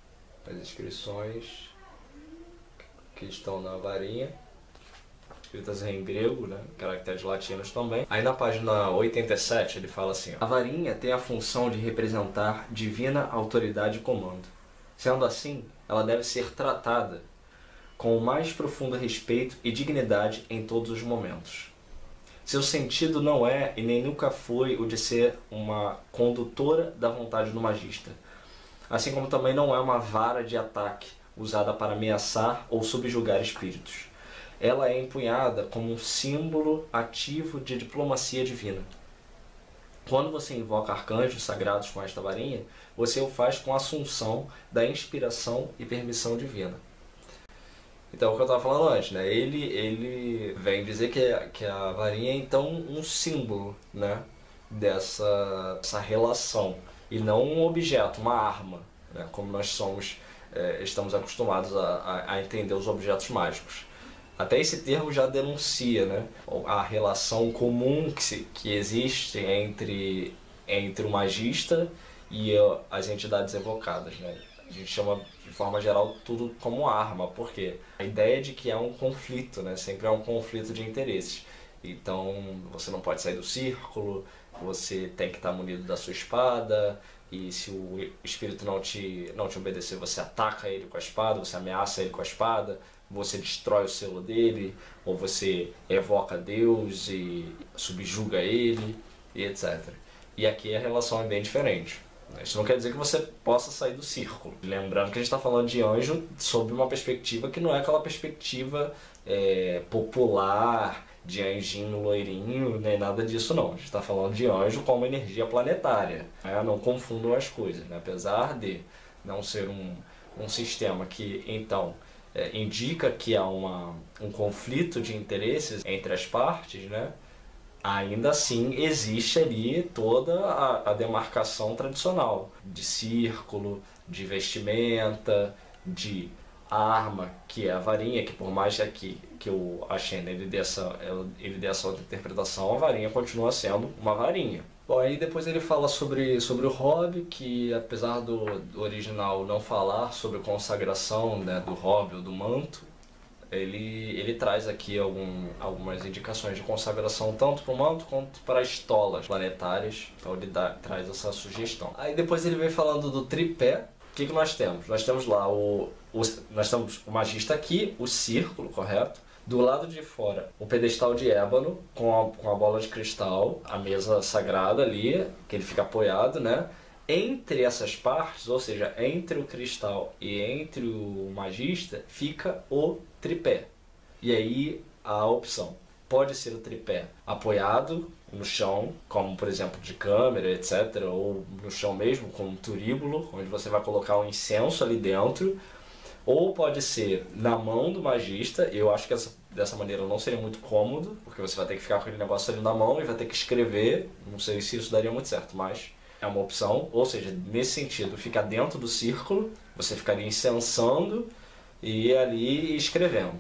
as inscrições que estão na varinha, escritas em grego, né? Caracteres latinos também. Aí na página oitenta e sete ele fala assim, ó, a varinha tem a função de representar divina autoridade e comando. Sendo assim, ela deve ser tratada com o mais profundo respeito e dignidade em todos os momentos. Seu sentido não é e nem nunca foi o de ser uma condutora da vontade do magista, assim como também não é uma vara de ataque usada para ameaçar ou subjugar espíritos. Ela é empunhada como um símbolo ativo de diplomacia divina. Quando você invoca arcanjos sagrados com esta varinha, você o faz com a assunção da inspiração e permissão divina. Então, o que eu estava falando antes, né? Ele, ele vem dizer que, é, que a varinha é, então, um símbolo, né, dessa, dessa relação, e não um objeto, uma arma, né, como nós somos, é, estamos acostumados a, a, a entender os objetos mágicos. Até esse termo já denuncia, né, a relação comum que, se, que existe entre, entre o magista e as entidades evocadas, né? A gente chama de forma geral tudo como arma, porque a ideia de que é um conflito, né? Sempre é um conflito de interesses. Então você não pode sair do círculo, você tem que estar munido da sua espada, e se o espírito não te, não te obedecer, você ataca ele com a espada, você ameaça ele com a espada, você destrói o selo dele, ou você evoca Deus e subjuga ele, e etcétera. E aqui a relação é bem diferente. Isso não quer dizer que você possa sair do círculo. Lembrando que a gente está falando de anjo sob uma perspectiva que não é aquela perspectiva é, popular, de anjinho loirinho, nem nada disso não. A gente está falando de anjo como energia planetária. Né? Não confundam as coisas. Né? Apesar de não ser um, um sistema que, então, é, indica que há uma, um conflito de interesses entre as partes, né? Ainda assim existe ali toda a, a demarcação tradicional de círculo, de vestimenta, de arma, que é a varinha, que por mais que, que o Ashen ele dê essa, ele dê essa outra interpretação, a varinha continua sendo uma varinha. Bom, aí depois ele fala sobre, sobre o hobby, que apesar do, do original não falar sobre consagração, né, do hobby ou do manto, Ele, ele traz aqui algum, algumas indicações de consagração tanto para o manto quanto para as estolas planetárias. Então ele dá, traz essa sugestão. Aí depois ele vem falando do tripé. O que, que nós temos? Nós temos lá o, o, nós temos o magista aqui, o círculo, correto? Do lado de fora, o pedestal de ébano com a, com a bola de cristal, a mesa sagrada ali, que ele fica apoiado, né? Entre essas partes, ou seja, entre o cristal e entre o magista, fica o tripé. E aí a opção pode ser o tripé apoiado no chão, como por exemplo de câmera, etcétera, ou no chão mesmo, com um turíbulo, onde você vai colocar um incenso ali dentro, ou pode ser na mão do magista. Eu acho que essa, dessa maneira não seria muito cômodo, porque você vai ter que ficar com aquele negócio ali na mão e vai ter que escrever, não sei se isso daria muito certo, mas é uma opção. Ou seja, nesse sentido, ficar dentro do círculo, você ficaria incensando e ali escrevendo.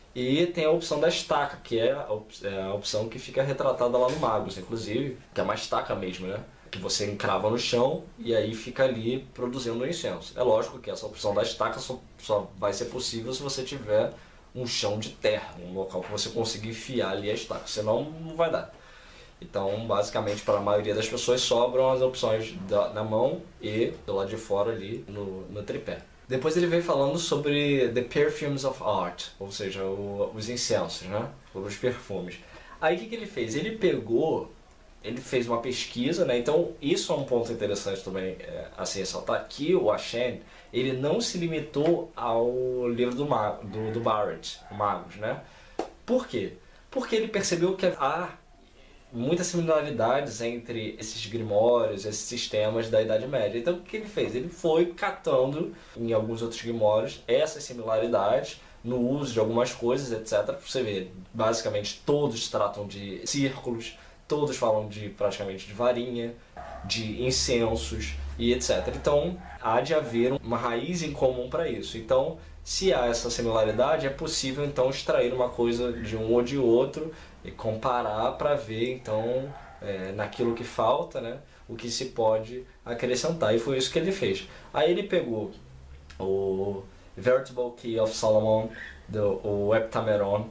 E tem a opção da estaca, que é a, op é a opção que fica retratada lá no Magus, inclusive, que é uma estaca mesmo, né? Que você encrava no chão e aí fica ali produzindo o incenso. É lógico que essa opção da estaca só, só vai ser possível se você tiver um chão de terra, um local que você consiga enfiar ali a estaca, senão não vai dar. Então, basicamente, para a maioria das pessoas sobram as opções da, da mão e do lado de fora ali no, no tripé. Depois ele vem falando sobre the perfumes of art, ou seja, o, os incensos, né? Os perfumes. Aí o que, que ele fez? Ele pegou, ele fez uma pesquisa, né? Então isso é um ponto interessante também é, a se ressaltar, que o Achen, ele não se limitou ao livro do, Mag, do, do Barrett, o Magus, né? Por quê? Porque ele percebeu que há muitas similaridades entre esses grimórios, esses sistemas da Idade Média. Então o que ele fez? Ele foi catando em alguns outros grimórios essas similaridades no uso de algumas coisas, etcétera. Você vê, basicamente todos tratam de círculos, todos falam de praticamente de varinha, de incensos e etcétera. Então há de haver uma raiz em comum para isso. Então, se há essa similaridade, é possível então extrair uma coisa de um ou de outro e comparar para ver então é, naquilo que falta, né, o que se pode acrescentar. E foi isso que ele fez. Aí ele pegou o Veritable Key of Solomon, do, o Heptameron,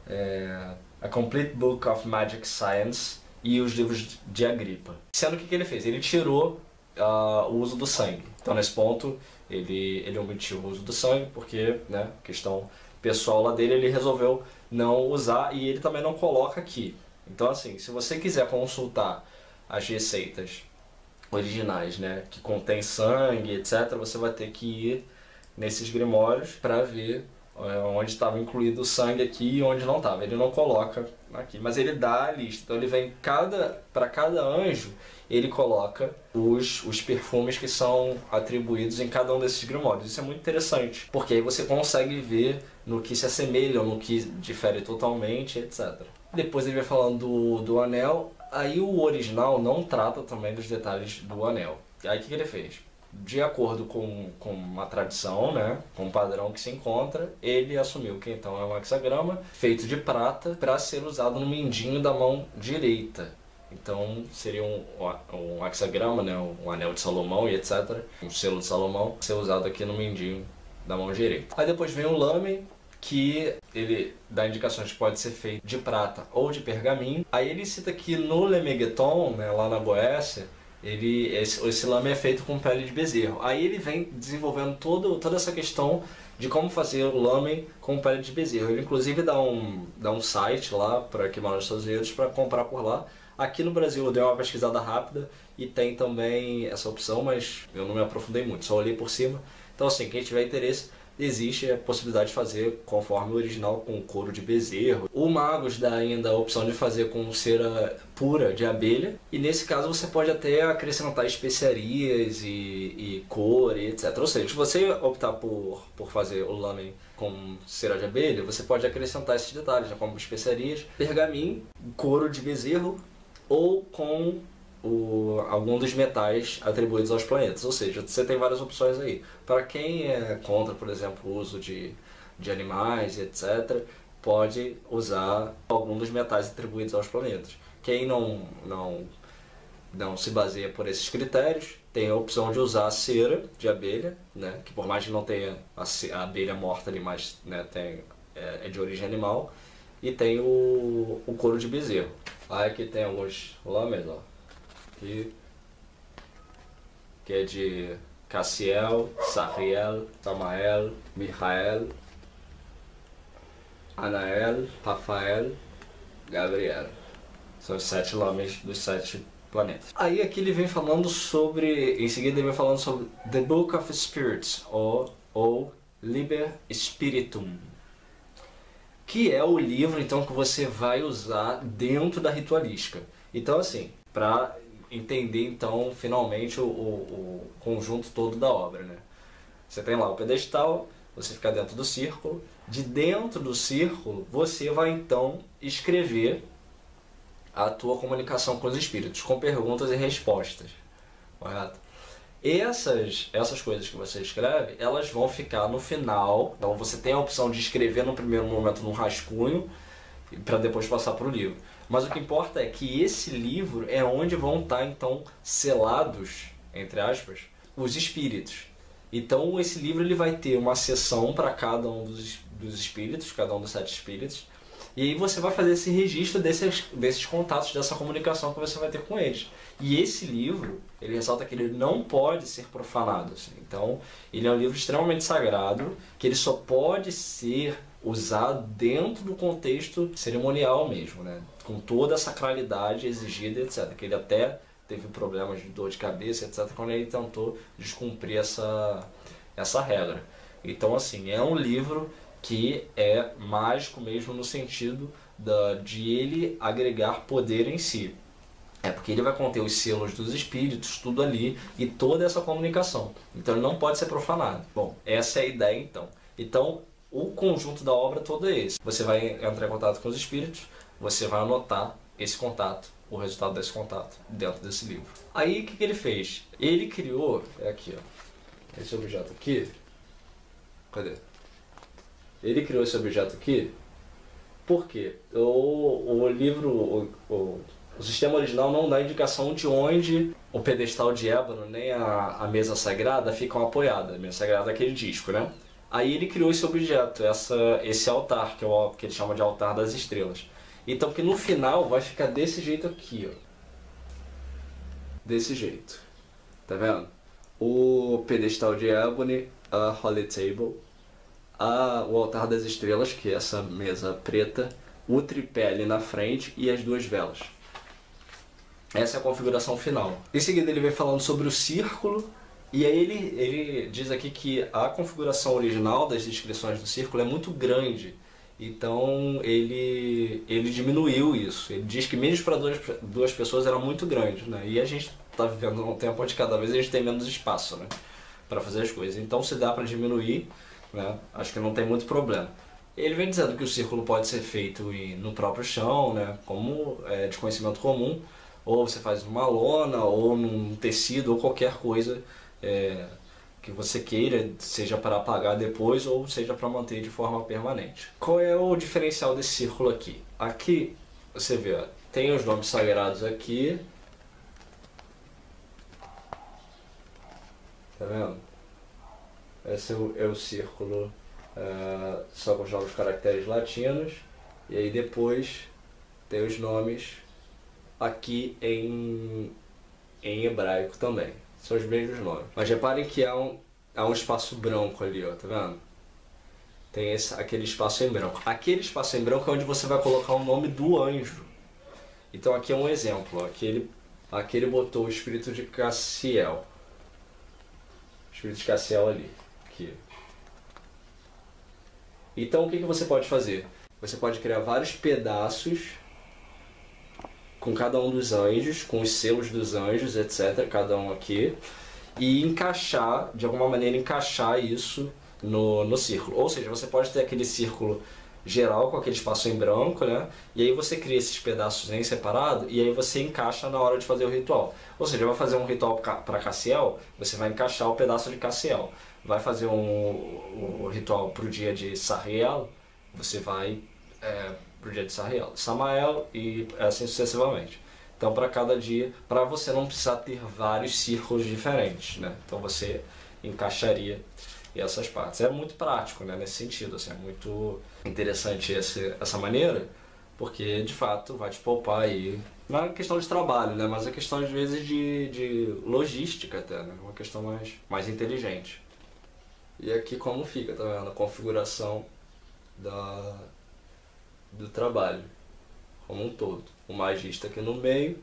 é, A Complete Book of Magic Science e os livros de Agripa. Sendo que o que ele fez? Ele tirou uh, o uso do sangue. Então nesse ponto ele, ele omitiu o uso do sangue porque, né, questão pessoal lá dele, ele resolveu não usar e ele também não coloca aqui. Então assim, se você quiser consultar as receitas originais, né, que contém sangue, etcétera, você vai ter que ir nesses grimórios para ver onde estava incluído o sangue aqui e onde não estava. Ele não coloca aqui, mas ele dá a lista. Então ele vem cada para cada anjo, ele coloca os, os perfumes que são atribuídos em cada um desses grimórios. Isso é muito interessante, porque aí você consegue ver no que se assemelham, no que difere totalmente, etcétera. Depois ele vai falando do, do anel. Aí o original não trata também dos detalhes do anel. Aí o que, que ele fez? De acordo com, com uma tradição, né, com um padrão que se encontra, ele assumiu que então é um hexagrama feito de prata para ser usado no mindinho da mão direita. Então seria um, um hexagrama, né, um anel de Salomão e etcétera, um selo de Salomão, ser usado aqui no mindinho da mão direita. Aí depois vem o lame, que ele dá indicações que pode ser feito de prata ou de pergaminho. Aí ele cita que no Lemegeton, né, lá na Boécia, Ele, esse, esse lame é feito com pele de bezerro. Aí ele vem desenvolvendo todo, toda essa questão de como fazer o lame com pele de bezerro. Ele inclusive dá um, dá um site lá para quem mora nos Estados Unidos para comprar por lá. Aqui no Brasil eu dei uma pesquisada rápida e tem também essa opção, mas eu não me aprofundei muito, só olhei por cima. Então assim, quem tiver interesse, existe a possibilidade de fazer conforme o original com couro de bezerro. O Magus dá ainda a opção de fazer com cera pura de abelha, e nesse caso você pode até acrescentar especiarias e, e cor e etcétera. Ou seja, se você optar por, por fazer o lamen com cera de abelha, você pode acrescentar esses detalhes, né, como especiarias, pergaminho, couro de bezerro ou com O, algum dos metais atribuídos aos planetas. Ou seja, você tem várias opções aí. Para quem é contra, por exemplo, o uso de, de animais, etcétera, pode usar algum dos metais atribuídos aos planetas. Quem não, não, não se baseia por esses critérios, tem a opção de usar a cera de abelha, né, que por mais que não tenha a, a abelha morta ali, mas, né, tem, é, é de origem animal, e tem o, o couro de bezerro. Aí aqui tem alguns lames, ó. Aqui, que é de Cassiel, Sariel, Samael, Michael, Anael, Rafael, Gabriel. São os sete nomes dos sete planetas. Aí aqui ele vem falando sobre, em seguida ele vem falando sobre The Book of Spirits, ou, ou Liber Spiritum, que é o livro então que você vai usar dentro da ritualística. Então assim, para entender então finalmente o, o, o conjunto todo da obra, né? Você tem lá o pedestal, você fica dentro do círculo, de dentro do círculo você vai então escrever a tua comunicação com os espíritos, com perguntas e respostas, correto? Essas, essas coisas que você escreve, elas vão ficar no final. Então você tem a opção de escrever no primeiro momento num rascunho, para depois passar para o livro. Mas o que importa é que esse livro é onde vão estar então selados, entre aspas, os espíritos. Então esse livro ele vai ter uma seção para cada um dos, dos espíritos, cada um dos sete espíritos, e aí você vai fazer esse registro desses, desses contatos, dessa comunicação que você vai ter com eles. E esse livro, ele ressalta que ele não pode ser profanado. Assim. Então, ele é um livro extremamente sagrado, que ele só pode ser usado dentro do contexto cerimonial mesmo, né? Com toda a sacralidade exigida, etcétera. Que ele até teve problemas de dor de cabeça, etcétera, quando ele tentou descumprir essa, essa regra. Então, assim, é um livro que é mágico mesmo no sentido da, de ele agregar poder em si. É porque ele vai conter os selos dos espíritos, tudo ali, e toda essa comunicação. Então ele não pode ser profanado. Bom, essa é a ideia então. Então, o conjunto da obra todo é esse. Você vai entrar em contato com os espíritos, você vai anotar esse contato, o resultado desse contato, dentro desse livro. Aí, o que, que ele fez? Ele criou, é aqui, ó, esse objeto aqui, cadê? Ele criou esse objeto aqui porque o, o livro, o, o, o sistema original não dá indicação de onde o pedestal de ébano nem a, a mesa sagrada ficam apoiadas. A mesa sagrada é aquele disco, né? Aí ele criou esse objeto, essa, esse altar, que, é o, que ele chama de altar das estrelas. Então que no final vai ficar desse jeito aqui, ó. Desse jeito. Tá vendo? O pedestal de ébano, a Holy Table, A, o altar das estrelas, que é essa mesa preta, o tripé ali na frente e as duas velas. Essa é a configuração final. Em seguida ele vem falando sobre o círculo, e aí ele, ele diz aqui que a configuração original das descrições do círculo é muito grande. Então ele, ele diminuiu isso. Ele diz que menos para duas, duas pessoas era muito grande, né? E a gente está vivendo um tempo onde cada vez a gente tem menos espaço, né, para fazer as coisas. Então se dá para diminuir, né, acho que não tem muito problema. Ele vem dizendo que o círculo pode ser feito no próprio chão, né, como é, de conhecimento comum, ou você faz numa lona, ou num tecido, ou qualquer coisa é, que você queira, seja para apagar depois, ou seja para manter de forma permanente. Qual é o diferencial desse círculo aqui? Aqui, você vê, ó, tem os nomes sagrados aqui, tá vendo? Esse é o, é o círculo uh, só com os novos caracteres latinos, e aí depois tem os nomes aqui em, em hebraico também, são os mesmos nomes. Mas reparem que há um, há um espaço branco ali, ó, tá vendo? Tem esse, aquele espaço em branco. Aquele espaço em branco é onde você vai colocar o nome do anjo. Então aqui é um exemplo, ó, aqui, ele, aqui ele botou o espírito de Cassiel. O espírito de Cassiel ali. Aqui. Então o que, que você pode fazer? Você pode criar vários pedaços com cada um dos anjos, com os selos dos anjos, etcétera, cada um aqui, e encaixar, de alguma maneira encaixar isso no, no círculo. Ou seja, você pode ter aquele círculo geral com aquele espaço em branco, né? E aí você cria esses pedaços em separado e aí você encaixa na hora de fazer o ritual. Ou seja, vai fazer um ritual para Cassiel, você vai encaixar o pedaço de Cassiel. Vai fazer um, um ritual para o dia de Sariel, você vai é, para o dia de Sariel, Samael e assim sucessivamente. Então para cada dia, para você não precisar ter vários círculos diferentes, né? Então você encaixaria essas partes. É muito prático, né, nesse sentido, assim, é muito interessante esse, essa maneira, porque de fato vai te poupar aí. Não é questão de trabalho, né, mas é questão às vezes de, de logística até, né, uma questão mais, mais inteligente. E aqui como fica, tá vendo? A configuração da, do trabalho como um todo. O magista aqui no meio,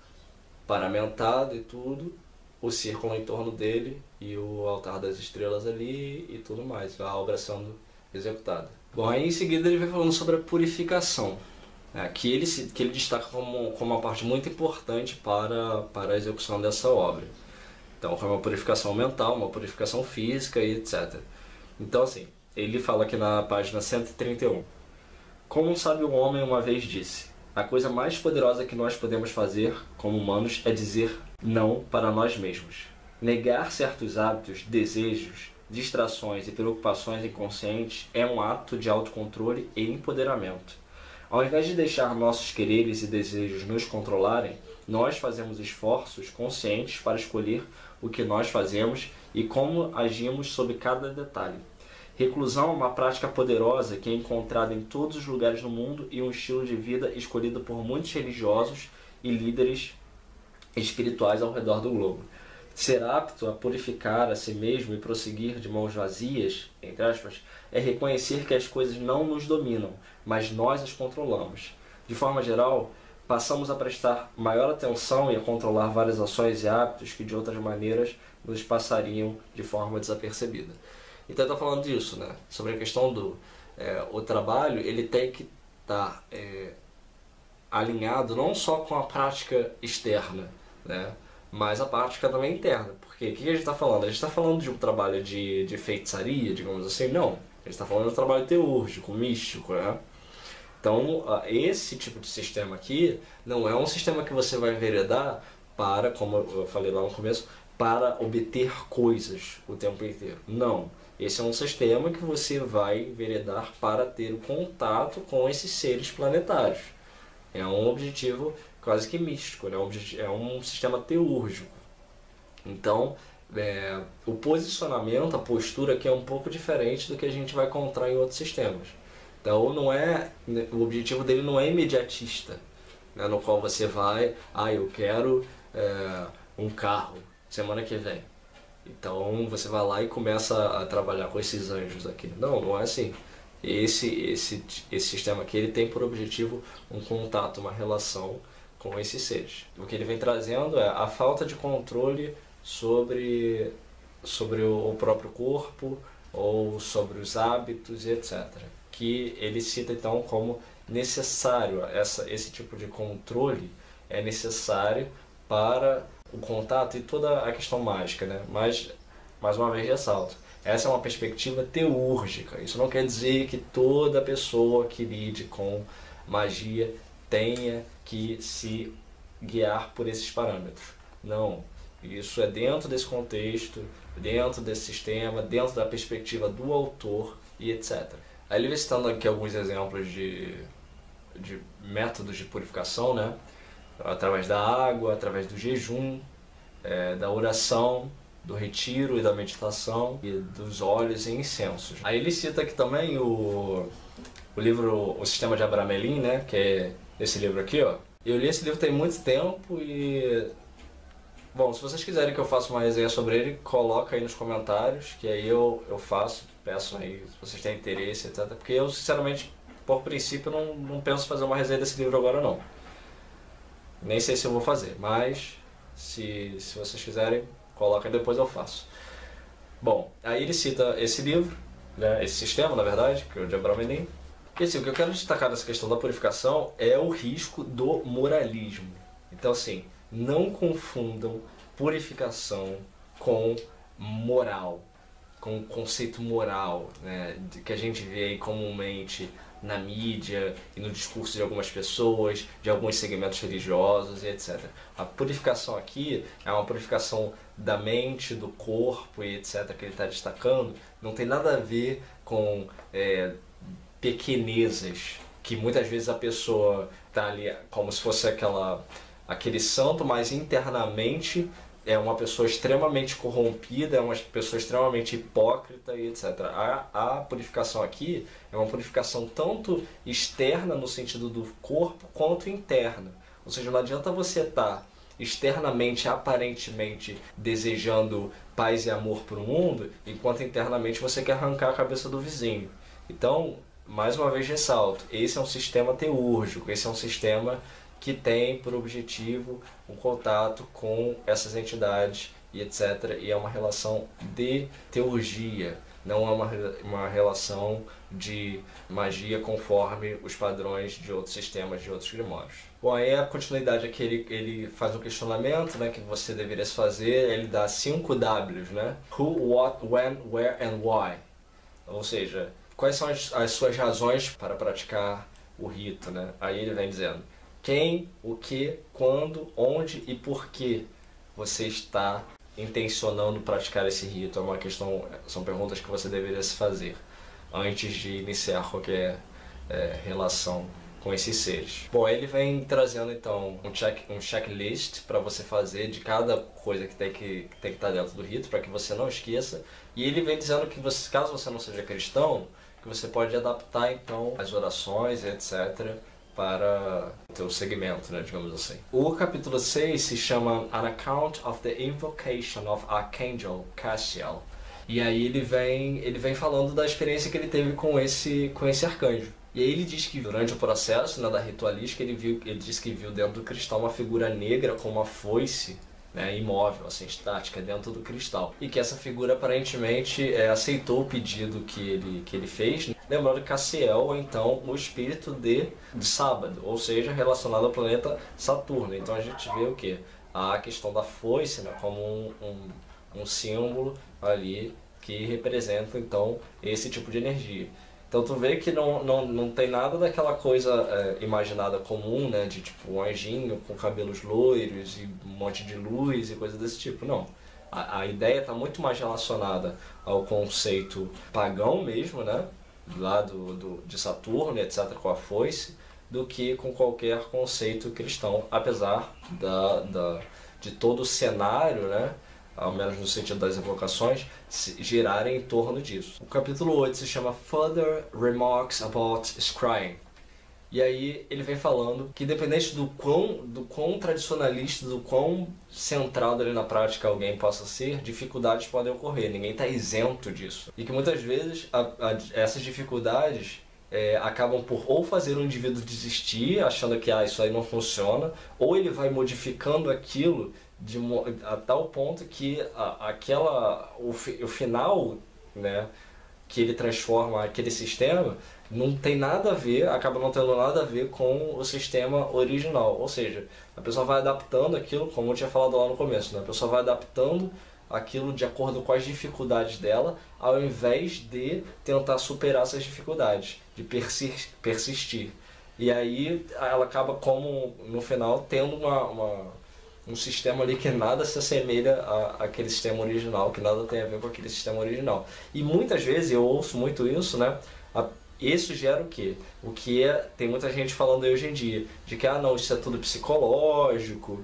paramentado e tudo, o círculo em torno dele e o altar das estrelas ali e tudo mais, a obra sendo executada. Bom, aí em seguida ele vai falando sobre a purificação, né, que, ele se, que ele destaca como, como uma parte muito importante para, para a execução dessa obra. Então, foi uma purificação mental, uma purificação física e etcétera. Então, assim, ele fala aqui na página cento e trinta e um. Como um sábio homem uma vez disse, a coisa mais poderosa que nós podemos fazer, como humanos, é dizer não para nós mesmos. Negar certos hábitos, desejos, distrações e preocupações inconscientes é um ato de autocontrole e empoderamento. Ao invés de deixar nossos quereres e desejos nos controlarem, nós fazemos esforços conscientes para escolher o que nós fazemos e como agimos sobre cada detalhe. Reclusão é uma prática poderosa que é encontrada em todos os lugares do mundo e um estilo de vida escolhido por muitos religiosos e líderes espirituais ao redor do globo. Ser apto a purificar a si mesmo e prosseguir de mãos vazias, entre aspas, é reconhecer que as coisas não nos dominam, mas nós as controlamos. De forma geral, passamos a prestar maior atenção e a controlar várias ações e hábitos que de outras maneiras nos passariam de forma desapercebida. Então está falando disso, né? Sobre a questão do é, o trabalho, ele tem que estar tá, é, alinhado não só com a prática externa, né? Mas a prática também interna. Porque o que a gente está falando? A gente está falando de um trabalho de, de feitiçaria, digamos assim? Não. A gente está falando de um trabalho teúrgico, místico, né? Então, esse tipo de sistema aqui não é um sistema que você vai enveredar para, como eu falei lá no começo, para obter coisas o tempo inteiro. Não. Esse é um sistema que você vai enveredar para ter o contato com esses seres planetários. É um objetivo quase que místico, né? É um sistema teúrgico. Então, é, o posicionamento, a postura aqui é um pouco diferente do que a gente vai encontrar em outros sistemas. Então, não é, o objetivo dele não é imediatista, né? No qual você vai, ah, eu quero é, um carro semana que vem. Então você vai lá e começa a trabalhar com esses anjos aqui. Não, não é assim. Esse, esse, esse sistema aqui ele tem por objetivo um contato, uma relação com esses seres. O que ele vem trazendo é a falta de controle sobre, sobre o próprio corpo ou sobre os hábitos e etcétera. Que ele cita então como necessário, essa, esse tipo de controle é necessário para o contato e toda a questão mágica, né? Mas, mais uma vez, ressalto, essa é uma perspectiva teúrgica. Isso não quer dizer que toda pessoa que lide com magia tenha que se guiar por esses parâmetros. Não. Isso é dentro desse contexto, dentro desse sistema, dentro da perspectiva do autor e etcétera. Aí ele vai citando aqui alguns exemplos de, de métodos de purificação, né? Através da água, através do jejum, é, da oração, do retiro e da meditação, e dos óleos e incensos. Aí ele cita aqui também o, o livro O Sistema de Abramelin, né, que é esse livro aqui, ó. Eu li esse livro tem muito tempo e... Bom, se vocês quiserem que eu faça uma resenha sobre ele, coloca aí nos comentários, que aí eu, eu faço, peço aí se vocês têm interesse, etcétera. Porque eu, sinceramente, por princípio, não, não penso fazer uma resenha desse livro agora, não. Nem sei se eu vou fazer, mas se, se vocês quiserem, coloca e depois eu faço. Bom, aí ele cita esse livro, né, esse sistema, na verdade, que é o de Abramelin. E assim, o que eu quero destacar nessa questão da purificação é o risco do moralismo. Então, assim, não confundam purificação com moral, com conceito moral, né, que a gente vê aí comumente na mídia e no discurso de algumas pessoas, de alguns segmentos religiosos e etcétera. A purificação aqui é uma purificação da mente, do corpo e etcétera que ele está destacando, não tem nada a ver com é, pequenezas, que muitas vezes a pessoa está ali como se fosse aquela, aquele santo, mas internamente é uma pessoa extremamente corrompida, é uma pessoa extremamente hipócrita e etcétera. A, a purificação aqui é uma purificação tanto externa no sentido do corpo quanto interna. Ou seja, não adianta você estar externamente, aparentemente desejando paz e amor para o mundo, enquanto internamente você quer arrancar a cabeça do vizinho. Então, mais uma vez ressalto, esse é um sistema teúrgico, esse é um sistema que tem por objetivo um contato com essas entidades e etcétera. E é uma relação de teurgia, não é uma, uma relação de magia conforme os padrões de outros sistemas, de outros grimórios. Bom, aí a continuidade é que ele, ele faz um questionamento, né, que você deveria se fazer, ele dá cinco W's, né? Who, what, when, where and why. Ou seja, quais são as, as suas razões para praticar o rito, né? Aí ele vem dizendo quem, o que, quando, onde e por que você está intencionando praticar esse rito. É uma questão, são perguntas que você deveria se fazer antes de iniciar qualquer é, relação com esses seres. Bom, ele vem trazendo então um, check, um checklist para você fazer de cada coisa que tem que, que tem que estar dentro do rito, para que você não esqueça. E ele vem dizendo que você, caso você não seja cristão, que você pode adaptar então as orações, etcétera, para o teu segmento, né, digamos assim. O capítulo seis se chama An Account of the Invocation of Archangel Castiel. E aí ele vem, ele vem falando da experiência que ele teve com esse, com esse arcanjo. E aí ele diz que durante o processo, né, da ritualística, ele, viu, ele diz que viu dentro do cristal uma figura negra com uma foice, né, imóvel, assim, estática, dentro do cristal. E que essa figura aparentemente é, aceitou o pedido que ele, que ele fez. Lembrando que Castiel é então o espírito de, de sábado, ou seja, relacionado ao planeta Saturno. Então a gente vê o que? A questão da foice, né, como um, um, um símbolo ali que representa então esse tipo de energia. Então tu vê que não, não, não tem nada daquela coisa é, imaginada comum, né, de tipo um anjinho com cabelos loiros e um monte de luz e coisa desse tipo, não. A, a ideia está muito mais relacionada ao conceito pagão mesmo, né, lá do, do, de Saturno, etcétera, com a foice, do que com qualquer conceito cristão, apesar da, da, de todo o cenário, né, ao menos no sentido das evocações, girarem em torno disso. O capítulo oito se chama Further Remarks About Scrying. E aí ele vem falando que independente do quão, do quão tradicionalista, do quão centrado ali na prática alguém possa ser, dificuldades podem ocorrer, ninguém está isento disso. E que muitas vezes a, a, essas dificuldades é, acabam por ou fazer o indivíduo desistir, achando que ah, isso aí não funciona, ou ele vai modificando aquilo de, a tal ponto que a, aquela, o, o final, né, que ele transforma aquele sistema não tem nada a ver, acaba não tendo nada a ver com o sistema original. Ou seja, a pessoa vai adaptando aquilo, como eu tinha falado lá no começo, né? A pessoa vai adaptando aquilo de acordo com as dificuldades dela, ao invés de tentar superar essas dificuldades, de persistir. E aí ela acaba como, no final, tendo uma, uma, um sistema ali que nada se assemelha à, àquele sistema original, que nada tem a ver com aquele sistema original. E muitas vezes, eu ouço muito isso, né? A, Isso gera o quê? O que é, tem muita gente falando aí hoje em dia, de que ah não, isso é tudo psicológico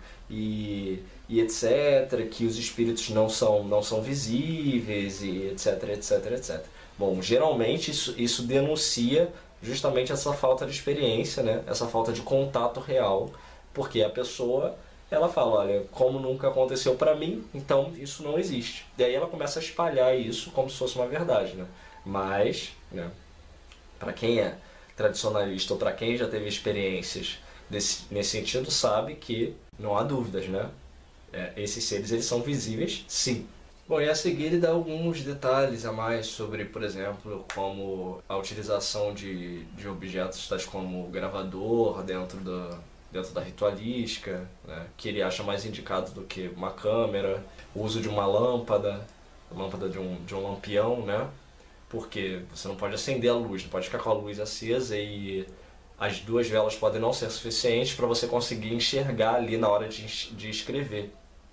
e, e etcétera, que os espíritos não são, não são visíveis e etc, etc, etcétera. Bom, geralmente isso, isso denuncia justamente essa falta de experiência, né? Essa falta de contato real, porque a pessoa, ela fala, olha, como nunca aconteceu pra mim, então isso não existe. E aí ela começa a espalhar isso como se fosse uma verdade, né? Mas, né, para quem é tradicionalista ou para quem já teve experiências desse, nesse sentido, sabe que não há dúvidas, né? É, esses seres, eles são visíveis, sim. Bom, e a seguir ele dá alguns detalhes a mais sobre, por exemplo, como a utilização de, de objetos tais como gravador dentro da, dentro da ritualística, né? Que ele acha mais indicado do que uma câmera, o uso de uma lâmpada, lâmpada de um, de um lampião, né? Porque você não pode acender a luz, não pode ficar com a luz acesa e as duas velas podem não ser suficientes para você conseguir enxergar ali na hora de, de escrever.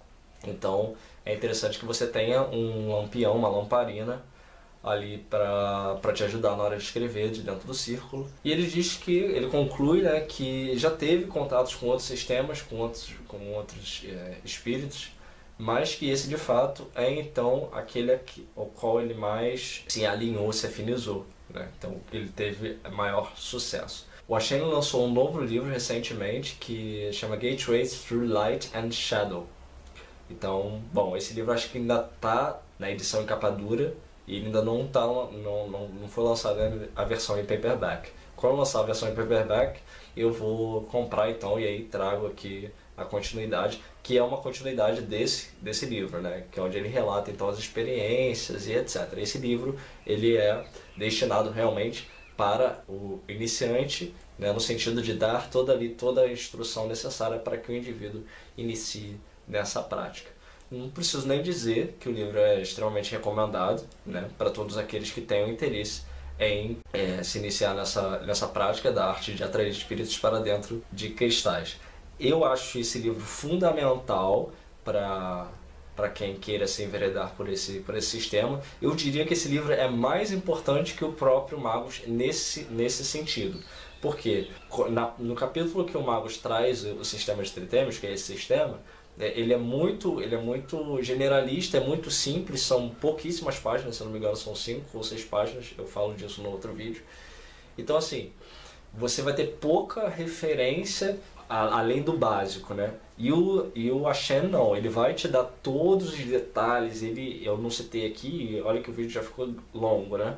Então é interessante que você tenha um lampião, uma lamparina ali para para te ajudar na hora de escrever, de dentro do círculo. E ele diz que, ele conclui, né, que já teve contatos com outros sistemas, com outros, com outros é, espíritos, mas que esse de fato é então aquele ao qual ele mais se alinhou, se afinizou, né? Então ele teve maior sucesso. O Ashane lançou um novo livro recentemente que chama Gateways Through Light and Shadow. Então, bom, esse livro acho que ainda está na edição em capa dura e ainda não, tá, não, não, não foi lançada a versão em paperback. Quando lançar a versão em paperback, eu vou comprar então e aí trago aqui a continuidade, que é uma continuidade desse, desse livro, né? Que é onde ele relata então as experiências e etcétera. Esse livro ele é destinado realmente para o iniciante, né? No sentido de dar toda, ali, toda a instrução necessária para que o indivíduo inicie nessa prática. Não preciso nem dizer que o livro é extremamente recomendado, né? Para todos aqueles que tenham interesse em é, se iniciar nessa, nessa prática da arte de atrair espíritos para dentro de cristais. Eu acho esse livro fundamental para para quem queira se enveredar por esse, por esse sistema. Eu diria que esse livro é mais importante que o próprio Magus nesse, nesse sentido. Porque na, no capítulo que o Magus traz o sistema de tritêmios, que é esse sistema, ele é muito, ele é muito generalista, é muito simples, são pouquíssimas páginas, se não me engano são cinco ou seis páginas, eu falo disso no outro vídeo. Então assim, você vai ter pouca referência a, além do básico, né? E o, e o Achen não, ele vai te dar todos os detalhes, ele, eu não citei aqui, olha que o vídeo já ficou longo, né?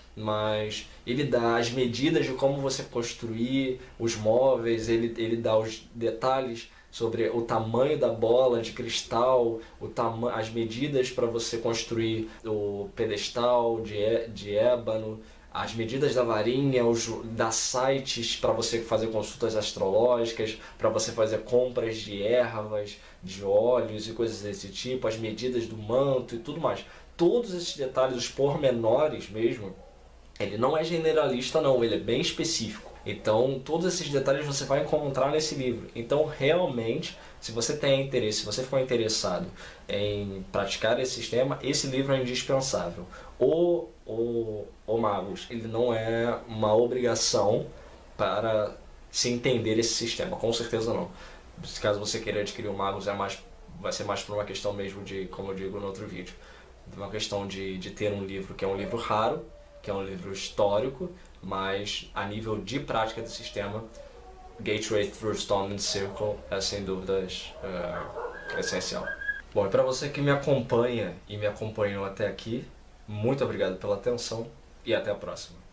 Mas ele dá as medidas de como você construir os móveis, ele, ele dá os detalhes sobre o tamanho da bola de cristal, o tama as medidas para você construir o pedestal de, é, de ébano, as medidas da varinha, os, dá sites para você fazer consultas astrológicas, para você fazer compras de ervas, de óleos e coisas desse tipo, as medidas do manto e tudo mais. Todos esses detalhes, os pormenores mesmo, ele não é generalista não, ele é bem específico. Então, todos esses detalhes você vai encontrar nesse livro. Então, realmente, se você tem interesse, se você for interessado em praticar esse sistema, esse livro é indispensável. O, o, o Magus, ele não é uma obrigação para se entender esse sistema, com certeza não. Caso você queira adquirir o Magus, é mais, vai ser mais por uma questão mesmo de, como eu digo no outro vídeo, uma questão de, de ter um livro que é um livro raro, que é um livro histórico, mas a nível de prática do sistema, Gateway Through Stone and Circle é sem dúvidas uh, essencial. Bom, e para você que me acompanha e me acompanhou até aqui, muito obrigado pela atenção e até a próxima.